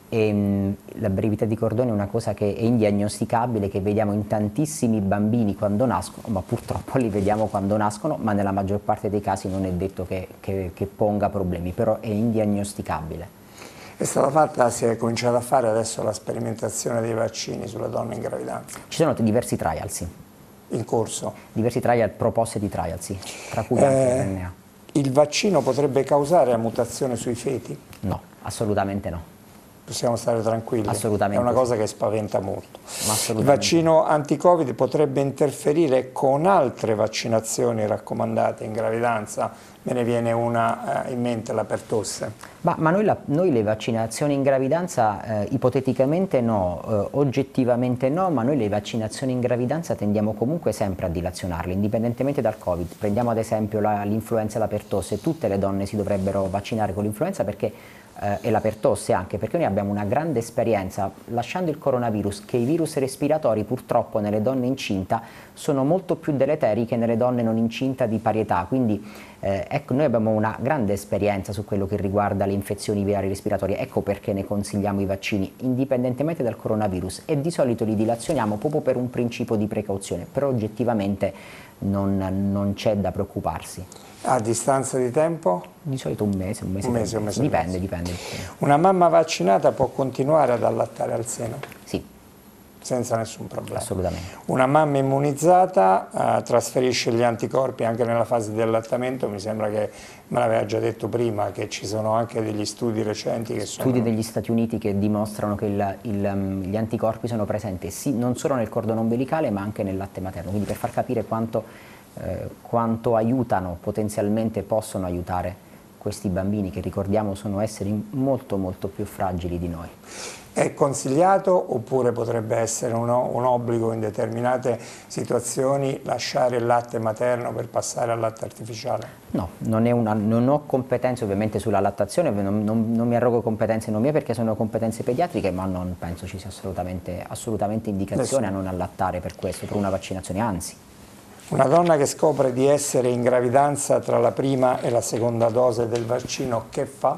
E, la brevità di cordone è una cosa che è indiagnosticabile, che vediamo in tantissimi bambini quando nascono, ma purtroppo li vediamo quando nascono, ma nella maggior parte dei casi non è detto che, che, che ponga problemi, però è indiagnosticabile. È stata fatta, si è cominciata a fare adesso la sperimentazione dei vaccini sulle donne in gravidanza? Ci sono diversi trial, sì. In corso? Diversi trial, proposte di trial, sì, tra cui anche eh, l'R N A. Il vaccino potrebbe causare la mutazione sui feti? No, assolutamente no. Possiamo stare tranquilli? Assolutamente. È una cosa sì. che spaventa molto. Il vaccino anti-Covid potrebbe interferire con altre vaccinazioni raccomandate in gravidanza? Me ne viene una eh, in mente, la pertosse. Ma, ma noi, la, noi le vaccinazioni in gravidanza eh, ipoteticamente no, eh, oggettivamente no, ma noi le vaccinazioni in gravidanza tendiamo comunque sempre a dilazionarle, indipendentemente dal Covid. Prendiamo ad esempio l'influenza e la pertosse, tutte le donne si dovrebbero vaccinare con l'influenza perché Eh, e la pertosse anche, perché noi abbiamo una grande esperienza, lasciando il coronavirus, che i virus respiratori purtroppo nelle donne incinta sono molto più deleteri che nelle donne non incinta di pari età, quindi eh, ecco, noi abbiamo una grande esperienza su quello che riguarda le infezioni virali respiratorie, ecco perché ne consigliamo i vaccini indipendentemente dal coronavirus e di solito li dilazioniamo proprio per un principio di precauzione, però oggettivamente non, non c'è da preoccuparsi. A distanza di tempo? Di solito un mese, un mese, un mese, un mese dipende, dipende. Una mamma vaccinata può continuare ad allattare al seno? Sì. Senza nessun problema? Assolutamente. Una mamma immunizzata uh, trasferisce gli anticorpi anche nella fase di allattamento? Mi sembra che me l'aveva già detto prima, che ci sono anche degli studi recenti che sono... Studi degli Stati Uniti che dimostrano che il, il, um, gli anticorpi sono presenti sì, non solo nel cordone ombelicale ma anche nel latte materno, quindi per far capire quanto... Eh, quanto aiutano, potenzialmente possono aiutare questi bambini che ricordiamo sono esseri molto molto più fragili di noi. È consigliato oppure potrebbe essere un, un obbligo in determinate situazioni lasciare il latte materno per passare al latte artificiale? No, non, è una, non ho competenze ovviamente sulla lattazione, non, non, non mi arrogo competenze non mie perché sono competenze pediatriche, ma non penso ci sia assolutamente, assolutamente indicazione Adesso. a non allattare per questo, per una vaccinazione, anzi. Una donna che scopre di essere in gravidanza tra la prima e la seconda dose del vaccino, che fa?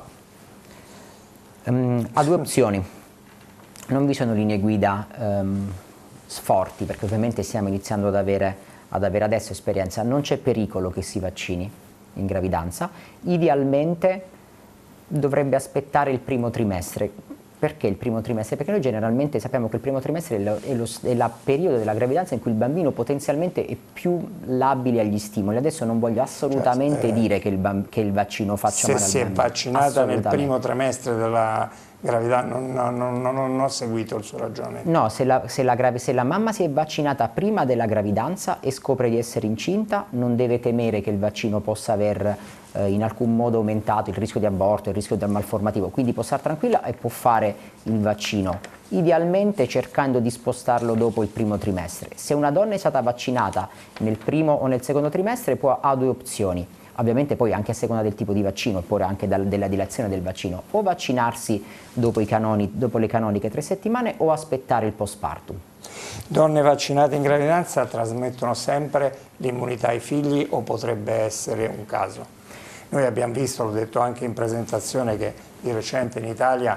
Um, ha due opzioni. Non vi sono linee guida um, forti, perché ovviamente stiamo iniziando ad avere, ad avere adesso esperienza. Non c'è pericolo che si vaccini in gravidanza. Idealmente dovrebbe aspettare il primo trimestre. Perché il primo trimestre? Perché noi generalmente sappiamo che il primo trimestre è, lo, è, lo, è la periodo della gravidanza in cui il bambino potenzialmente è più labile agli stimoli. Adesso non voglio assolutamente cioè, eh, dire che il, che il vaccino faccia male al bambino. Se si è vaccinata nel primo trimestre della gravidanza, non, non, non, non ho seguito il suo ragionamento. No, se la, se, la, se la mamma si è vaccinata prima della gravidanza e scopre di essere incinta, non deve temere che il vaccino possa aver eh, in alcun modo aumentato il rischio di aborto, il rischio del malformativo, quindi può stare tranquilla e può fare il vaccino, idealmente cercando di spostarlo dopo il primo trimestre. Se una donna è stata vaccinata nel primo o nel secondo trimestre, può, ha due opzioni. Ovviamente poi anche a seconda del tipo di vaccino, oppure anche dal, della dilazione del vaccino, o vaccinarsi dopo, i canoni, dopo le canoniche tre settimane o aspettare il postpartum. Donne vaccinate in gravidanza trasmettono sempre l'immunità ai figli o potrebbe essere un caso? Noi abbiamo visto, l'ho detto anche in presentazione, che di recente in Italia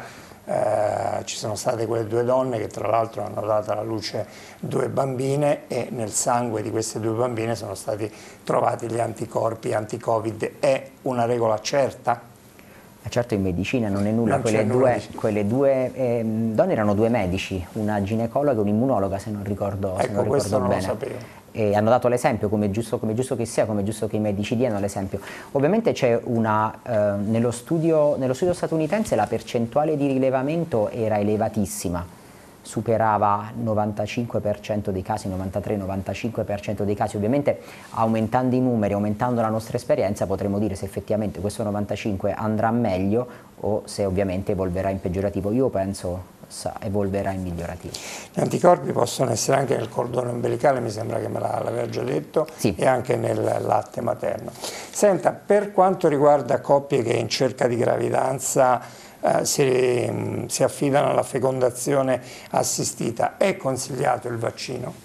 eh, ci sono state quelle due donne che tra l'altro hanno dato alla luce due bambine e nel sangue di queste due bambine sono stati trovati gli anticorpi anti-Covid. È una regola certa? Certo, in medicina non è nulla, non quelle, nulla due, quelle due eh, donne erano due medici, una ginecologa e un'immunologa se non ricordo, ecco, se non questo ricordo non bene. lo sapevo. E hanno dato l'esempio, come giusto, come giusto che sia, come giusto che i medici diano l'esempio. Ovviamente c'è una, eh, nello, studio, nello studio statunitense la percentuale di rilevamento era elevatissima, superava il novantacinque per cento dei casi, novantatré novantacinque per cento dei casi. Ovviamente aumentando i numeri, aumentando la nostra esperienza potremo dire se effettivamente questo novantacinque andrà meglio o se ovviamente evolverà in peggiorativo. Io penso evolverà in migliorativo. Gli anticorpi possono essere anche nel cordone ombelicale, mi sembra che me l'aveva già detto, sì, e anche nel latte materno. Senta, per quanto riguarda coppie che in cerca di gravidanza eh, si, si affidano alla fecondazione assistita, è consigliato il vaccino?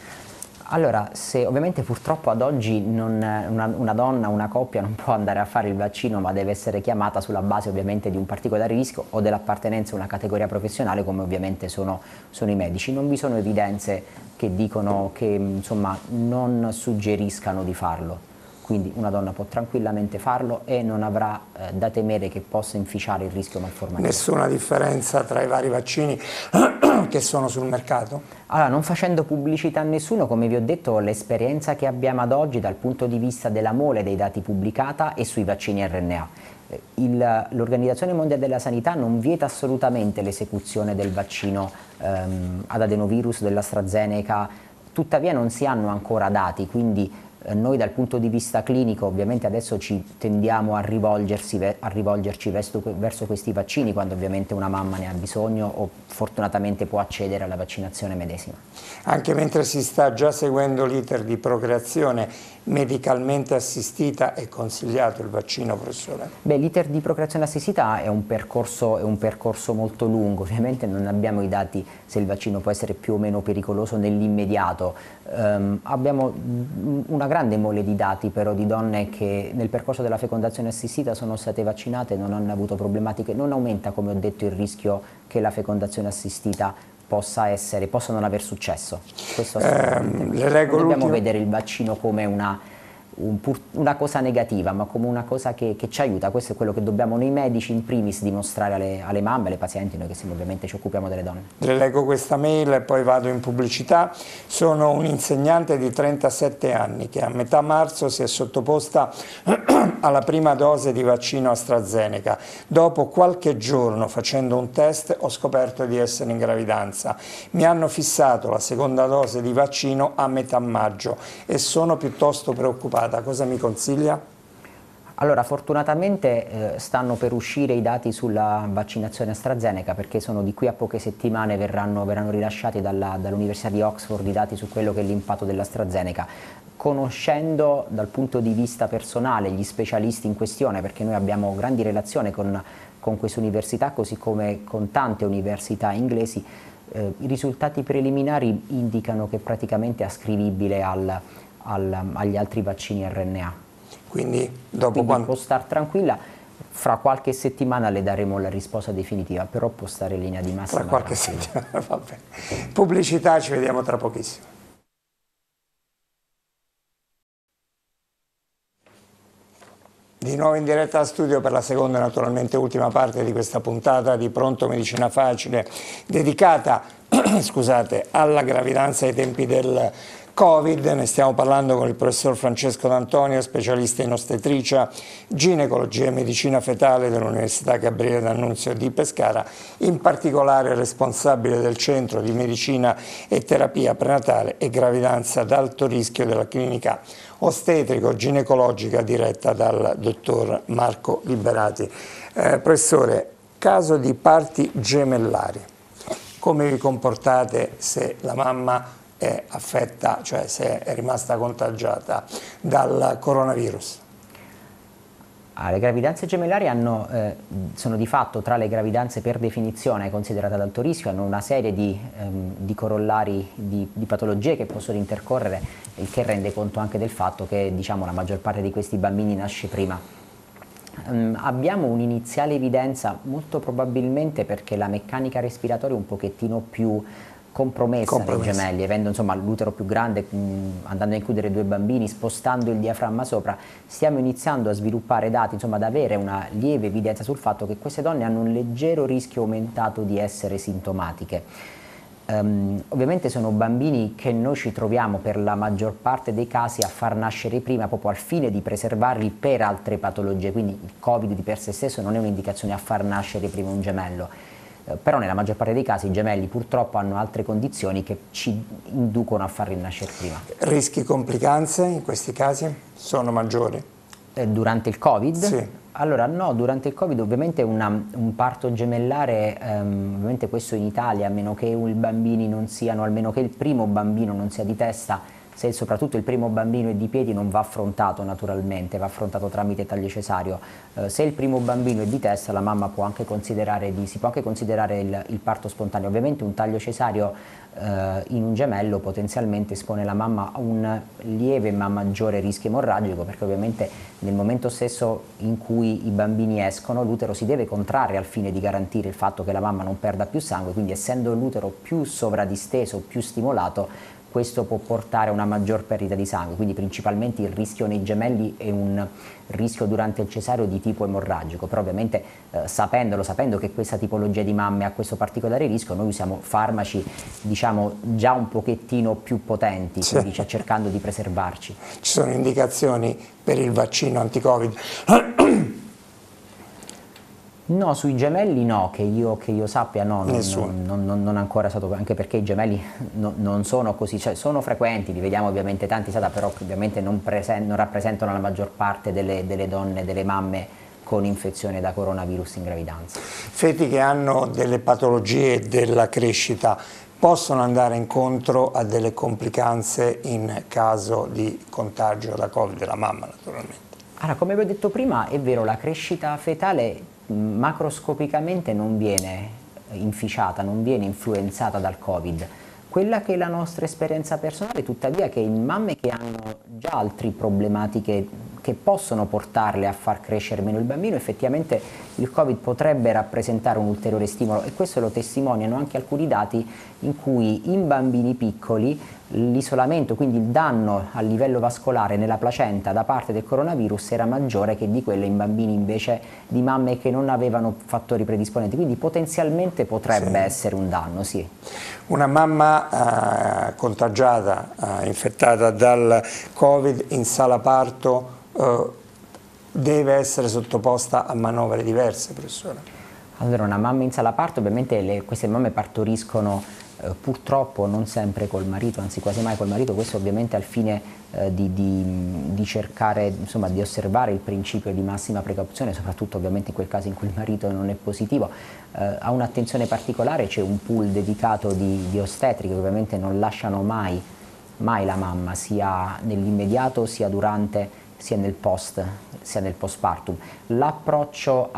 Allora, se ovviamente purtroppo ad oggi non, una, una donna, una coppia non può andare a fare il vaccino, ma deve essere chiamata sulla base ovviamente di un particolare rischio o dell'appartenenza a una categoria professionale come ovviamente sono, sono i medici. Non vi sono evidenze che dicono che insomma non suggeriscano di farlo. Quindi una donna può tranquillamente farlo e non avrà eh, da temere che possa inficiare il rischio malformativo. Nessuna differenza tra i vari vaccini che sono sul mercato? Allora, non facendo pubblicità a nessuno, come vi ho detto, l'esperienza che abbiamo ad oggi dal punto di vista della mole dei dati pubblicata è sui vaccini R N A. L'Organizzazione Mondiale della Sanità non vieta assolutamente l'esecuzione del vaccino ehm, ad adenovirus dell'AstraZeneca, tuttavia non si hanno ancora dati, quindi noi dal punto di vista clinico ovviamente adesso ci tendiamo a, rivolgersi, a rivolgerci verso, verso questi vaccini quando ovviamente una mamma ne ha bisogno o fortunatamente può accedere alla vaccinazione medesima. Anche mentre si sta già seguendo l'iter di procreazione medicalmente assistita è consigliato il vaccino, professore? Beh, l'iter di procreazione assistita è un, percorso, è un percorso molto lungo, ovviamente non abbiamo i dati se il vaccino può essere più o meno pericoloso nell'immediato. Um, abbiamo una grande mole di dati però di donne che nel percorso della fecondazione assistita sono state vaccinate e non hanno avuto problematiche. Non aumenta, come ho detto, il rischio che la fecondazione assistita possa essere, possa non aver successo. Questo ehm, le leggo non dobbiamo l'ultimo. vedere il vaccino come una, un pur, una cosa negativa, ma come una cosa che, che ci aiuta. Questo è quello che dobbiamo noi medici in primis dimostrare alle, alle mamme, alle pazienti, noi che siamo, ovviamente ci occupiamo delle donne. Le leggo questa mail e poi vado in pubblicità. Sono un insegnante di trentasette anni che a metà marzo si è sottoposta alla prima dose di vaccino AstraZeneca. Dopo qualche giorno facendo un test ho scoperto di essere in gravidanza. Mi hanno fissato la seconda dose di vaccino a metà maggio e sono piuttosto preoccupata. Cosa mi consiglia? Allora, fortunatamente eh, stanno per uscire i dati sulla vaccinazione AstraZeneca perché sono di qui a poche settimane verranno, verranno rilasciati dalla, dall'Università di Oxford i dati su quello che è l'impatto dell'AstraZeneca. Conoscendo dal punto di vista personale gli specialisti in questione, perché noi abbiamo grandi relazioni con, con queste università, così come con tante università inglesi, eh, i risultati preliminari indicano che praticamente è ascrivibile al, al, agli altri vaccini R N A. Quindi dopo Quindi quando... può star tranquilla, fra qualche settimana le daremo la risposta definitiva, però può stare in linea di massima. Fra qualche tranquilla. settimana, va bene. Pubblicità, ci vediamo tra pochissimo. Di nuovo in diretta al studio per la seconda e naturalmente ultima parte di questa puntata di Pronto Medicina Facile dedicata scusate, alla gravidanza ai tempi del Covid. Ne stiamo parlando con il professor Francesco D'Antonio, specialista in ostetricia, ginecologia e medicina fetale dell'Università Gabriele D'Annunzio di Pescara, in particolare responsabile del centro di medicina e terapia prenatale e gravidanza ad alto rischio della clinica ostetrico-ginecologica diretta dal dottor Marco Liberati. Eh, professore, caso di parti gemellari, come vi comportate se la mamma è affetta, cioè se è rimasta contagiata dal coronavirus? Ah, le gravidanze gemellari hanno, eh, sono di fatto tra le gravidanze per definizione considerate ad alto rischio, hanno una serie di, ehm, di corollari di, di patologie che possono intercorrere, il che rende conto anche del fatto che diciamo, la maggior parte di questi bambini nasce prima. Um, abbiamo un'iniziale evidenza molto probabilmente perché la meccanica respiratoria è un pochettino più compromessa, compromessa. nei gemelli, avendo insomma l'utero più grande, mh, andando a includere due bambini, spostando il diaframma sopra, stiamo iniziando a sviluppare dati, insomma ad avere una lieve evidenza sul fatto che queste donne hanno un leggero rischio aumentato di essere sintomatiche. Um, ovviamente sono bambini che noi ci troviamo per la maggior parte dei casi a far nascere prima proprio al fine di preservarli per altre patologie, quindi il Covid di per sé stesso non è un'indicazione a far nascere prima un gemello, uh, però nella maggior parte dei casi i gemelli purtroppo hanno altre condizioni che ci inducono a farli nascere prima. Rischi complicanze in questi casi sono maggiori? Eh, durante il Covid? Sì. Allora no, durante il Covid ovviamente una, un parto gemellare, ehm, ovviamente questo in Italia, a meno che i bambini non siano, almeno che il primo bambino non sia di testa, se soprattutto il primo bambino è di piedi non va affrontato naturalmente, va affrontato tramite taglio cesareo. Eh, se il primo bambino è di testa la mamma può anche considerare, di, si può anche considerare il, il parto spontaneo. Ovviamente un taglio cesareo eh, in un gemello potenzialmente espone la mamma a un lieve ma maggiore rischio emorragico, perché ovviamente nel momento stesso in cui i bambini escono l'utero si deve contrarre al fine di garantire il fatto che la mamma non perda più sangue, quindi essendo l'utero più sovradisteso, più stimolato, questo può portare a una maggior perdita di sangue, quindi principalmente il rischio nei gemelli è un rischio durante il cesareo di tipo emorragico, però ovviamente eh, sapendolo, sapendo che questa tipologia di mamme ha questo particolare rischio, noi usiamo farmaci diciamo già un pochettino più potenti, sì. quindi cioè, cercando di preservarci. Ci sono indicazioni per il vaccino anti-Covid? No, sui gemelli no, che io, che io sappia no, non, non, non, non ancora stato, anche perché i gemelli no, non sono così, cioè sono frequenti, li vediamo ovviamente tanti, però ovviamente non, non rappresentano la maggior parte delle, delle donne, delle mamme con infezione da coronavirus in gravidanza. Feti che hanno delle patologie della crescita possono andare incontro a delle complicanze in caso di contagio da Covid della mamma naturalmente? Allora, come vi ho detto prima, è vero, la crescita fetale macroscopicamente non viene inficiata, non viene influenzata dal Covid. Quella che è la nostra esperienza personale tuttavia è che in mamme che hanno già altre problematiche che possono portarle a far crescere meno il bambino, effettivamente il Covid potrebbe rappresentare un ulteriore stimolo, e questo lo testimoniano anche alcuni dati in cui in bambini piccoli l'isolamento, quindi il danno a livello vascolare nella placenta da parte del coronavirus era maggiore che di quello in bambini invece di mamme che non avevano fattori predisponenti, quindi potenzialmente potrebbe sì. essere un danno, sì. Una mamma eh, contagiata, eh, infettata dal Covid in sala parto eh, deve essere sottoposta a manovre diverse, professore? Allora, una mamma in sala parto, ovviamente le, queste mamme partoriscono eh, purtroppo non sempre col marito, anzi quasi mai col marito, questo ovviamente al fine eh, di, di, di cercare, insomma, di osservare il principio di massima precauzione, soprattutto ovviamente in quel caso in cui il marito non è positivo. Eh, a un'attenzione particolare c'è un pool dedicato di, di ostetriche che ovviamente non lasciano mai, mai la mamma, sia nell'immediato sia durante sia nel post, sia nel postpartum. L'approccio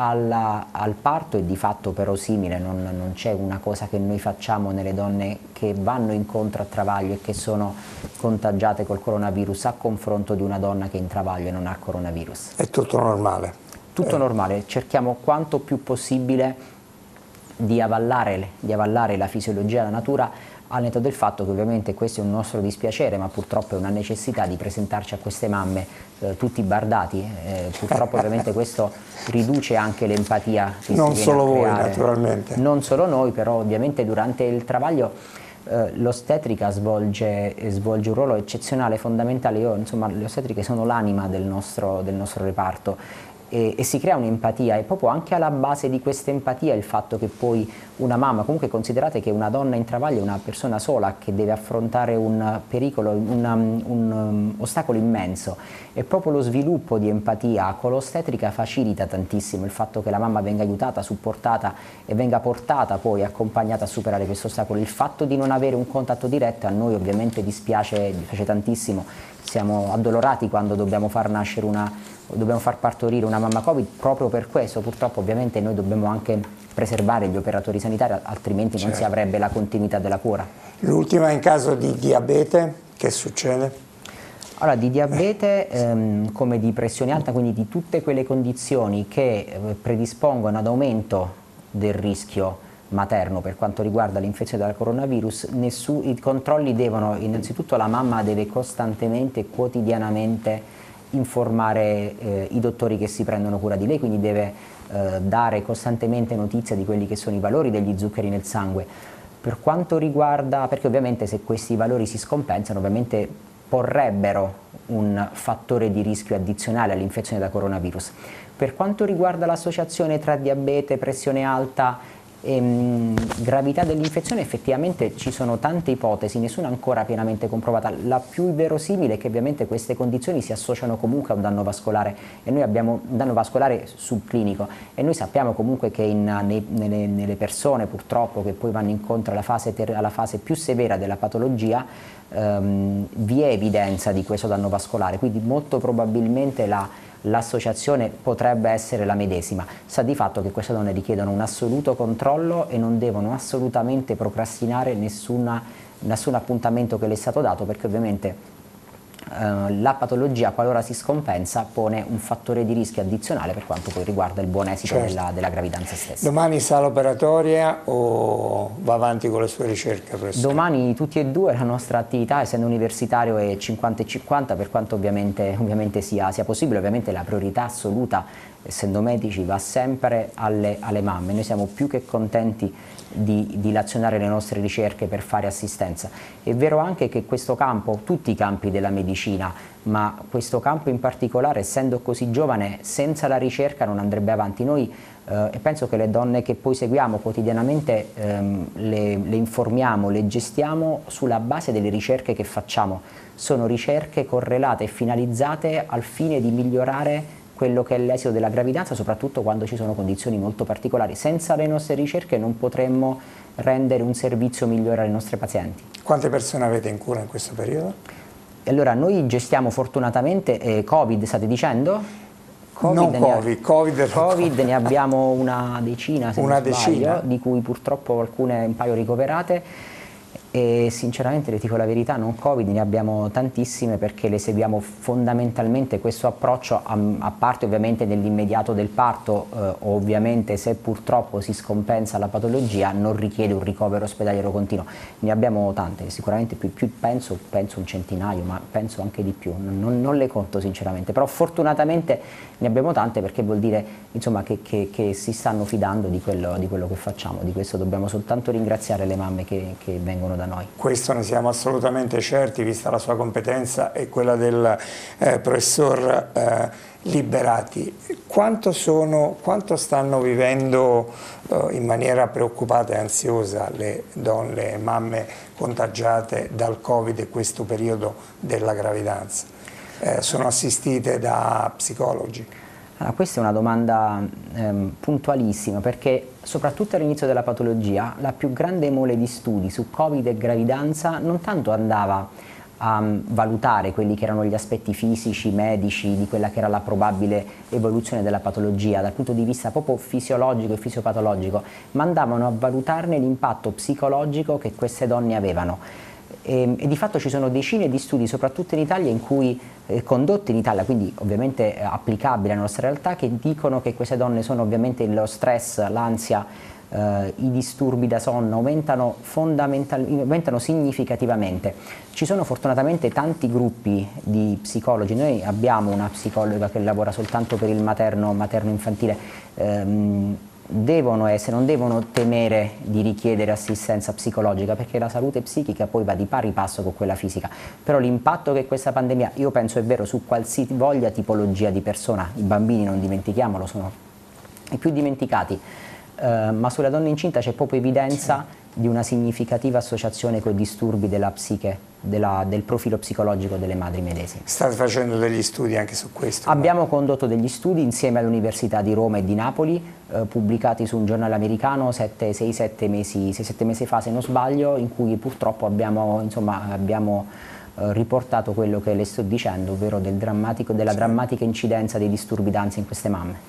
al parto è di fatto però simile, non, non c'è una cosa che noi facciamo nelle donne che vanno incontro a travaglio e che sono contagiate col coronavirus a confronto di una donna che è in travaglio e non ha coronavirus. È tutto normale? Tutto eh. normale, cerchiamo quanto più possibile di avallare, di avallare la fisiologia, la natura, al netto del fatto che ovviamente questo è un nostro dispiacere, ma purtroppo è una necessità di presentarci a queste mamme eh, tutti bardati, eh, purtroppo ovviamente questo riduce anche l'empatia che non si solo voi naturalmente. Non solo noi, però ovviamente durante il travaglio eh, l'ostetrica svolge, svolge un ruolo eccezionale, fondamentale. Io, insomma, le ostetriche sono l'anima del nostro, del nostro reparto. E, e si crea un'empatia, e proprio anche alla base di questa empatia il fatto che poi una mamma, comunque considerate che una donna in travaglio è una persona sola che deve affrontare un pericolo, un, un, un ostacolo immenso, e proprio lo sviluppo di empatia con l'ostetrica facilita tantissimo il fatto che la mamma venga aiutata, supportata e venga portata poi accompagnata a superare questo ostacolo. Il fatto di non avere un contatto diretto a noi ovviamente dispiace, dispiace tantissimo, siamo addolorati quando dobbiamo far nascere una, dobbiamo far partorire una mamma Covid, proprio per questo purtroppo ovviamente noi dobbiamo anche preservare gli operatori sanitari, altrimenti certo. non si avrebbe la continuità della cura. L'ultima in caso di diabete, che succede? Allora, di diabete ehm, come di pressione alta, quindi di tutte quelle condizioni che eh, predispongono ad aumento del rischio materno per quanto riguarda l'infezione da coronavirus, nessu, i controlli devono, innanzitutto la mamma deve costantemente, quotidianamente informare eh, i dottori che si prendono cura di lei, quindi deve eh, dare costantemente notizia di quelli che sono i valori degli zuccheri nel sangue. Per quanto riguarda, perché ovviamente se questi valori si scompensano, ovviamente porrebbero un fattore di rischio addizionale all'infezione da coronavirus. Per quanto riguarda l'associazione tra diabete, pressione alta e mh, gravità dell'infezione, effettivamente ci sono tante ipotesi, nessuna ancora pienamente comprovata. La più verosimile è che ovviamente queste condizioni si associano comunque a un danno vascolare, e noi abbiamo un danno vascolare subclinico, e noi sappiamo comunque che in, nei, nelle, nelle persone purtroppo che poi vanno incontro alla fase, ter, alla fase più severa della patologia ehm, vi è evidenza di questo danno vascolare, quindi molto probabilmente la l'associazione potrebbe essere la medesima. Sta di fatto che queste donne richiedono un assoluto controllo e non devono assolutamente procrastinare nessuna, nessun appuntamento che le è stato dato, perché ovviamente eh, la patologia, qualora si scompensa, pone un fattore di rischio addizionale per quanto poi riguarda il buon esito certo. della, della gravidanza stessa. Domani sala operatoria o va avanti con le sue ricerche, professore? Domani tutti e due, la nostra attività, essendo universitario, è cinquanta e cinquanta, per quanto ovviamente, ovviamente sia, sia possibile. Ovviamente la priorità assoluta, essendo medici, va sempre alle, alle mamme. Noi siamo più che contenti di dilazionare le nostre ricerche per fare assistenza. È vero anche che questo campo, tutti i campi della medicina, ma questo campo in particolare, essendo così giovane, senza la ricerca non andrebbe avanti. Noi eh, e penso che le donne che poi seguiamo quotidianamente ehm, le, le informiamo, le gestiamo sulla base delle ricerche che facciamo. Sono ricerche correlate e finalizzate al fine di migliorare quello che è l'esito della gravidanza, soprattutto quando ci sono condizioni molto particolari. Senza le nostre ricerche non potremmo rendere un servizio migliore alle nostre pazienti. Quante persone avete in cura in questo periodo? Allora, noi gestiamo fortunatamente eh, Covid, state dicendo? COVID non Covid, ne, COVID, COVID ne abbiamo una decina, se una non sbaglio, decina, di cui purtroppo alcune un paio ricoverate. E sinceramente, le dico la verità, non Covid ne abbiamo tantissime, perché le seguiamo fondamentalmente questo approccio, a, a parte ovviamente nell'immediato del parto, eh, ovviamente se purtroppo si scompensa la patologia non richiede un ricovero ospedaliero continuo. Ne abbiamo tante, sicuramente più, più penso, penso un centinaio, ma penso anche di più, non, non le conto sinceramente, però fortunatamente ne abbiamo tante, perché vuol dire insomma che, che, che si stanno fidando di quello, di quello che facciamo. Di questo dobbiamo soltanto ringraziare le mamme che, che vengono da noi. Questo ne siamo assolutamente certi, vista la sua competenza e quella del eh, professor eh, Liberati. Quanto, sono, quanto stanno vivendo eh, in maniera preoccupata e ansiosa le donne, mamme contagiate dal Covid in questo periodo della gravidanza? Eh, sono assistite da psicologi? Allora, questa è una domanda ehm, puntualissima, perché soprattutto all'inizio della patologia la più grande mole di studi su Covid e gravidanza non tanto andava a um, valutare quelli che erano gli aspetti fisici, medici, di quella che era la probabile evoluzione della patologia dal punto di vista proprio fisiologico e fisiopatologico, ma andavano a valutarne l'impatto psicologico che queste donne avevano. E, e di fatto ci sono decine di studi, soprattutto in Italia, in cui eh, condotti in Italia, quindi ovviamente eh, applicabili alla nostra realtà, che dicono che queste donne sono ovviamente lo stress, l'ansia, eh, i disturbi da sonno aumentano, aumentano significativamente. Ci sono fortunatamente tanti gruppi di psicologi. Noi abbiamo una psicologa che lavora soltanto per il materno, materno infantile. Ehm, devono essere, non devono temere di richiedere assistenza psicologica, perché la salute psichica poi va di pari passo con quella fisica. Però l'impatto che questa pandemia, io penso è vero su qualsivoglia tipologia di persona, i bambini non dimentichiamolo, sono i più dimenticati, eh, ma sulle donne incinte c'è proprio evidenza di una significativa associazione con i disturbi della psiche, della, del profilo psicologico delle madri medesime. State facendo degli studi anche su questo? Abbiamo no? condotto degli studi insieme all'Università di Roma e di Napoli, eh, pubblicati su un giornale americano sei sette mesi, mesi fa, se non sbaglio, in cui purtroppo abbiamo, insomma, abbiamo eh, riportato quello che le sto dicendo, ovvero del drammatico, della sì. drammatica incidenza dei disturbi d'ansia in queste mamme.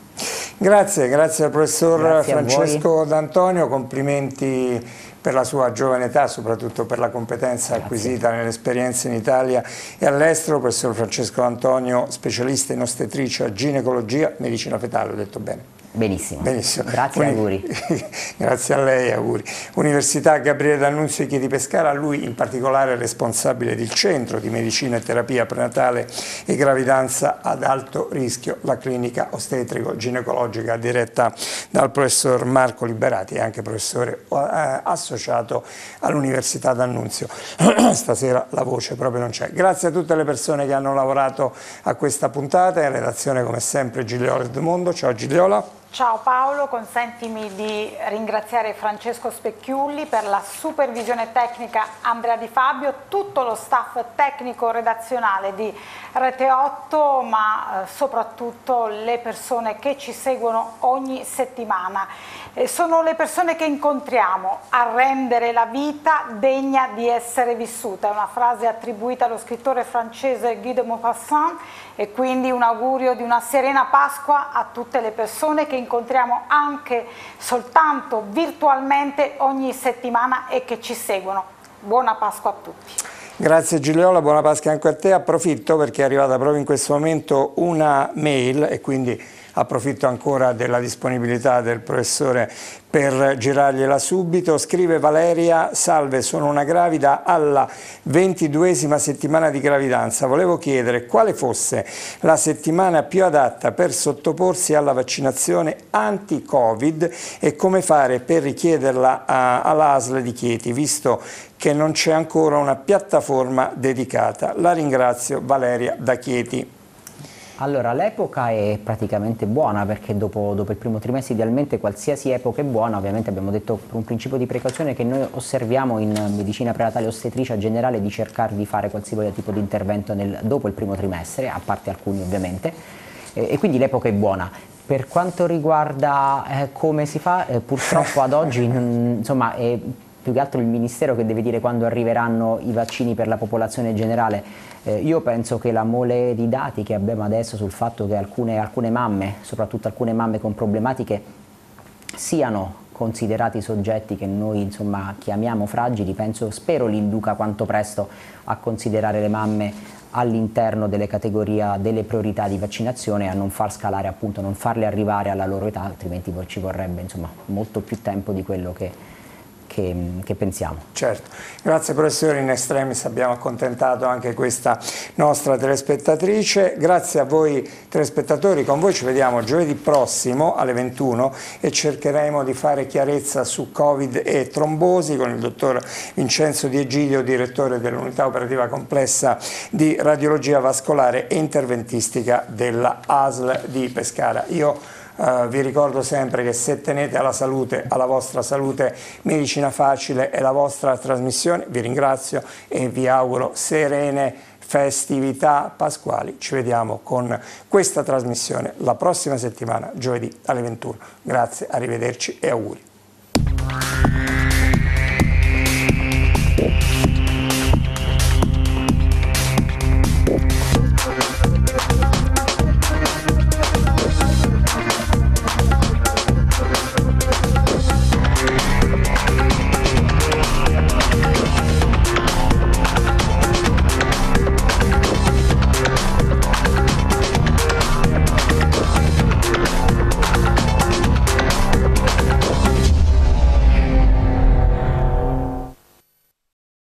Grazie, grazie al professor Grazie Francesco D'Antonio, complimenti per la sua giovane età, soprattutto per la competenza Grazie. acquisita nell'esperienza in Italia e all'estero. Professor Francesco D'Antonio, specialista in ostetricia, ginecologia, medicina fetale, ho detto bene? Benissimo. Benissimo. Grazie, Uni... auguri. Grazie a lei, auguri. Università Gabriele D'Annunzio di Chieti Pescara, lui in particolare è responsabile del Centro di Medicina e Terapia Prenatale e Gravidanza ad Alto Rischio, la clinica ostetrico-ginecologica diretta dal professor Marco Liberati, e anche professore eh, associato all'Università D'Annunzio. Stasera la voce proprio non c'è. Grazie a tutte le persone che hanno lavorato a questa puntata, in redazione come sempre Gigliola Edmondo. Ciao Gigliola. Ciao Paolo, consentimi di ringraziare Francesco Specchiulli, per la supervisione tecnica Andrea Di Fabio, tutto lo staff tecnico redazionale di Rete otto, ma eh, soprattutto le persone che ci seguono ogni settimana. Eh, sono le persone che incontriamo a rendere la vita degna di essere vissuta. È una frase attribuita allo scrittore francese Guy de Maupassant, e quindi un augurio di una serena Pasqua a tutte le persone che incontriamo anche soltanto virtualmente ogni settimana e che ci seguono. Buona Pasqua a tutti. Grazie Gigliola, buona Pasqua anche a te. Approfitto perché è arrivata proprio in questo momento una mail, e quindi approfitto ancora della disponibilità del professore per girargliela subito. Scrive Valeria: salve, sono una gravida alla ventiduesima settimana di gravidanza. Volevo chiedere quale fosse la settimana più adatta per sottoporsi alla vaccinazione anti-Covid e come fare per richiederla all'A S L di Chieti, visto che non c'è ancora una piattaforma dedicata. La ringrazio, Valeria da Chieti. Allora, l'epoca è praticamente buona, perché dopo, dopo il primo trimestre idealmente qualsiasi epoca è buona. Ovviamente abbiamo detto, per un principio di precauzione che noi osserviamo in medicina prenatale ostetricia generale, di cercare di fare qualsiasi tipo di intervento nel, dopo il primo trimestre, a parte alcuni ovviamente, e, e quindi l'epoca è buona. Per quanto riguarda eh, come si fa, eh, purtroppo ad oggi non, insomma, è più che altro il Ministero che deve dire quando arriveranno i vaccini per la popolazione generale. Eh, io penso che la mole di dati che abbiamo adesso sul fatto che alcune, alcune mamme, soprattutto alcune mamme con problematiche, siano considerati soggetti che noi insomma chiamiamo fragili, penso, spero li induca quanto presto a considerare le mamme all'interno delle categorie delle priorità di vaccinazione, a non far scalare, appunto, non farle arrivare alla loro età, altrimenti ci vorrebbe insomma molto più tempo di quello che Che, che pensiamo. Certo, grazie professore, in extremis abbiamo accontentato anche questa nostra telespettatrice. Grazie a voi telespettatori, con voi ci vediamo giovedì prossimo alle ventuno e cercheremo di fare chiarezza su Covid e trombosi con il dottor Vincenzo Di Egidio, direttore dell'unità operativa complessa di radiologia vascolare e interventistica della A S L di Pescara. Io Uh, vi ricordo sempre che se tenete alla salute, alla vostra salute, Medicina Facile è la vostra trasmissione. Vi ringrazio e vi auguro serene festività pasquali. Ci vediamo con questa trasmissione la prossima settimana, giovedì alle ventuno. Grazie, arrivederci e auguri.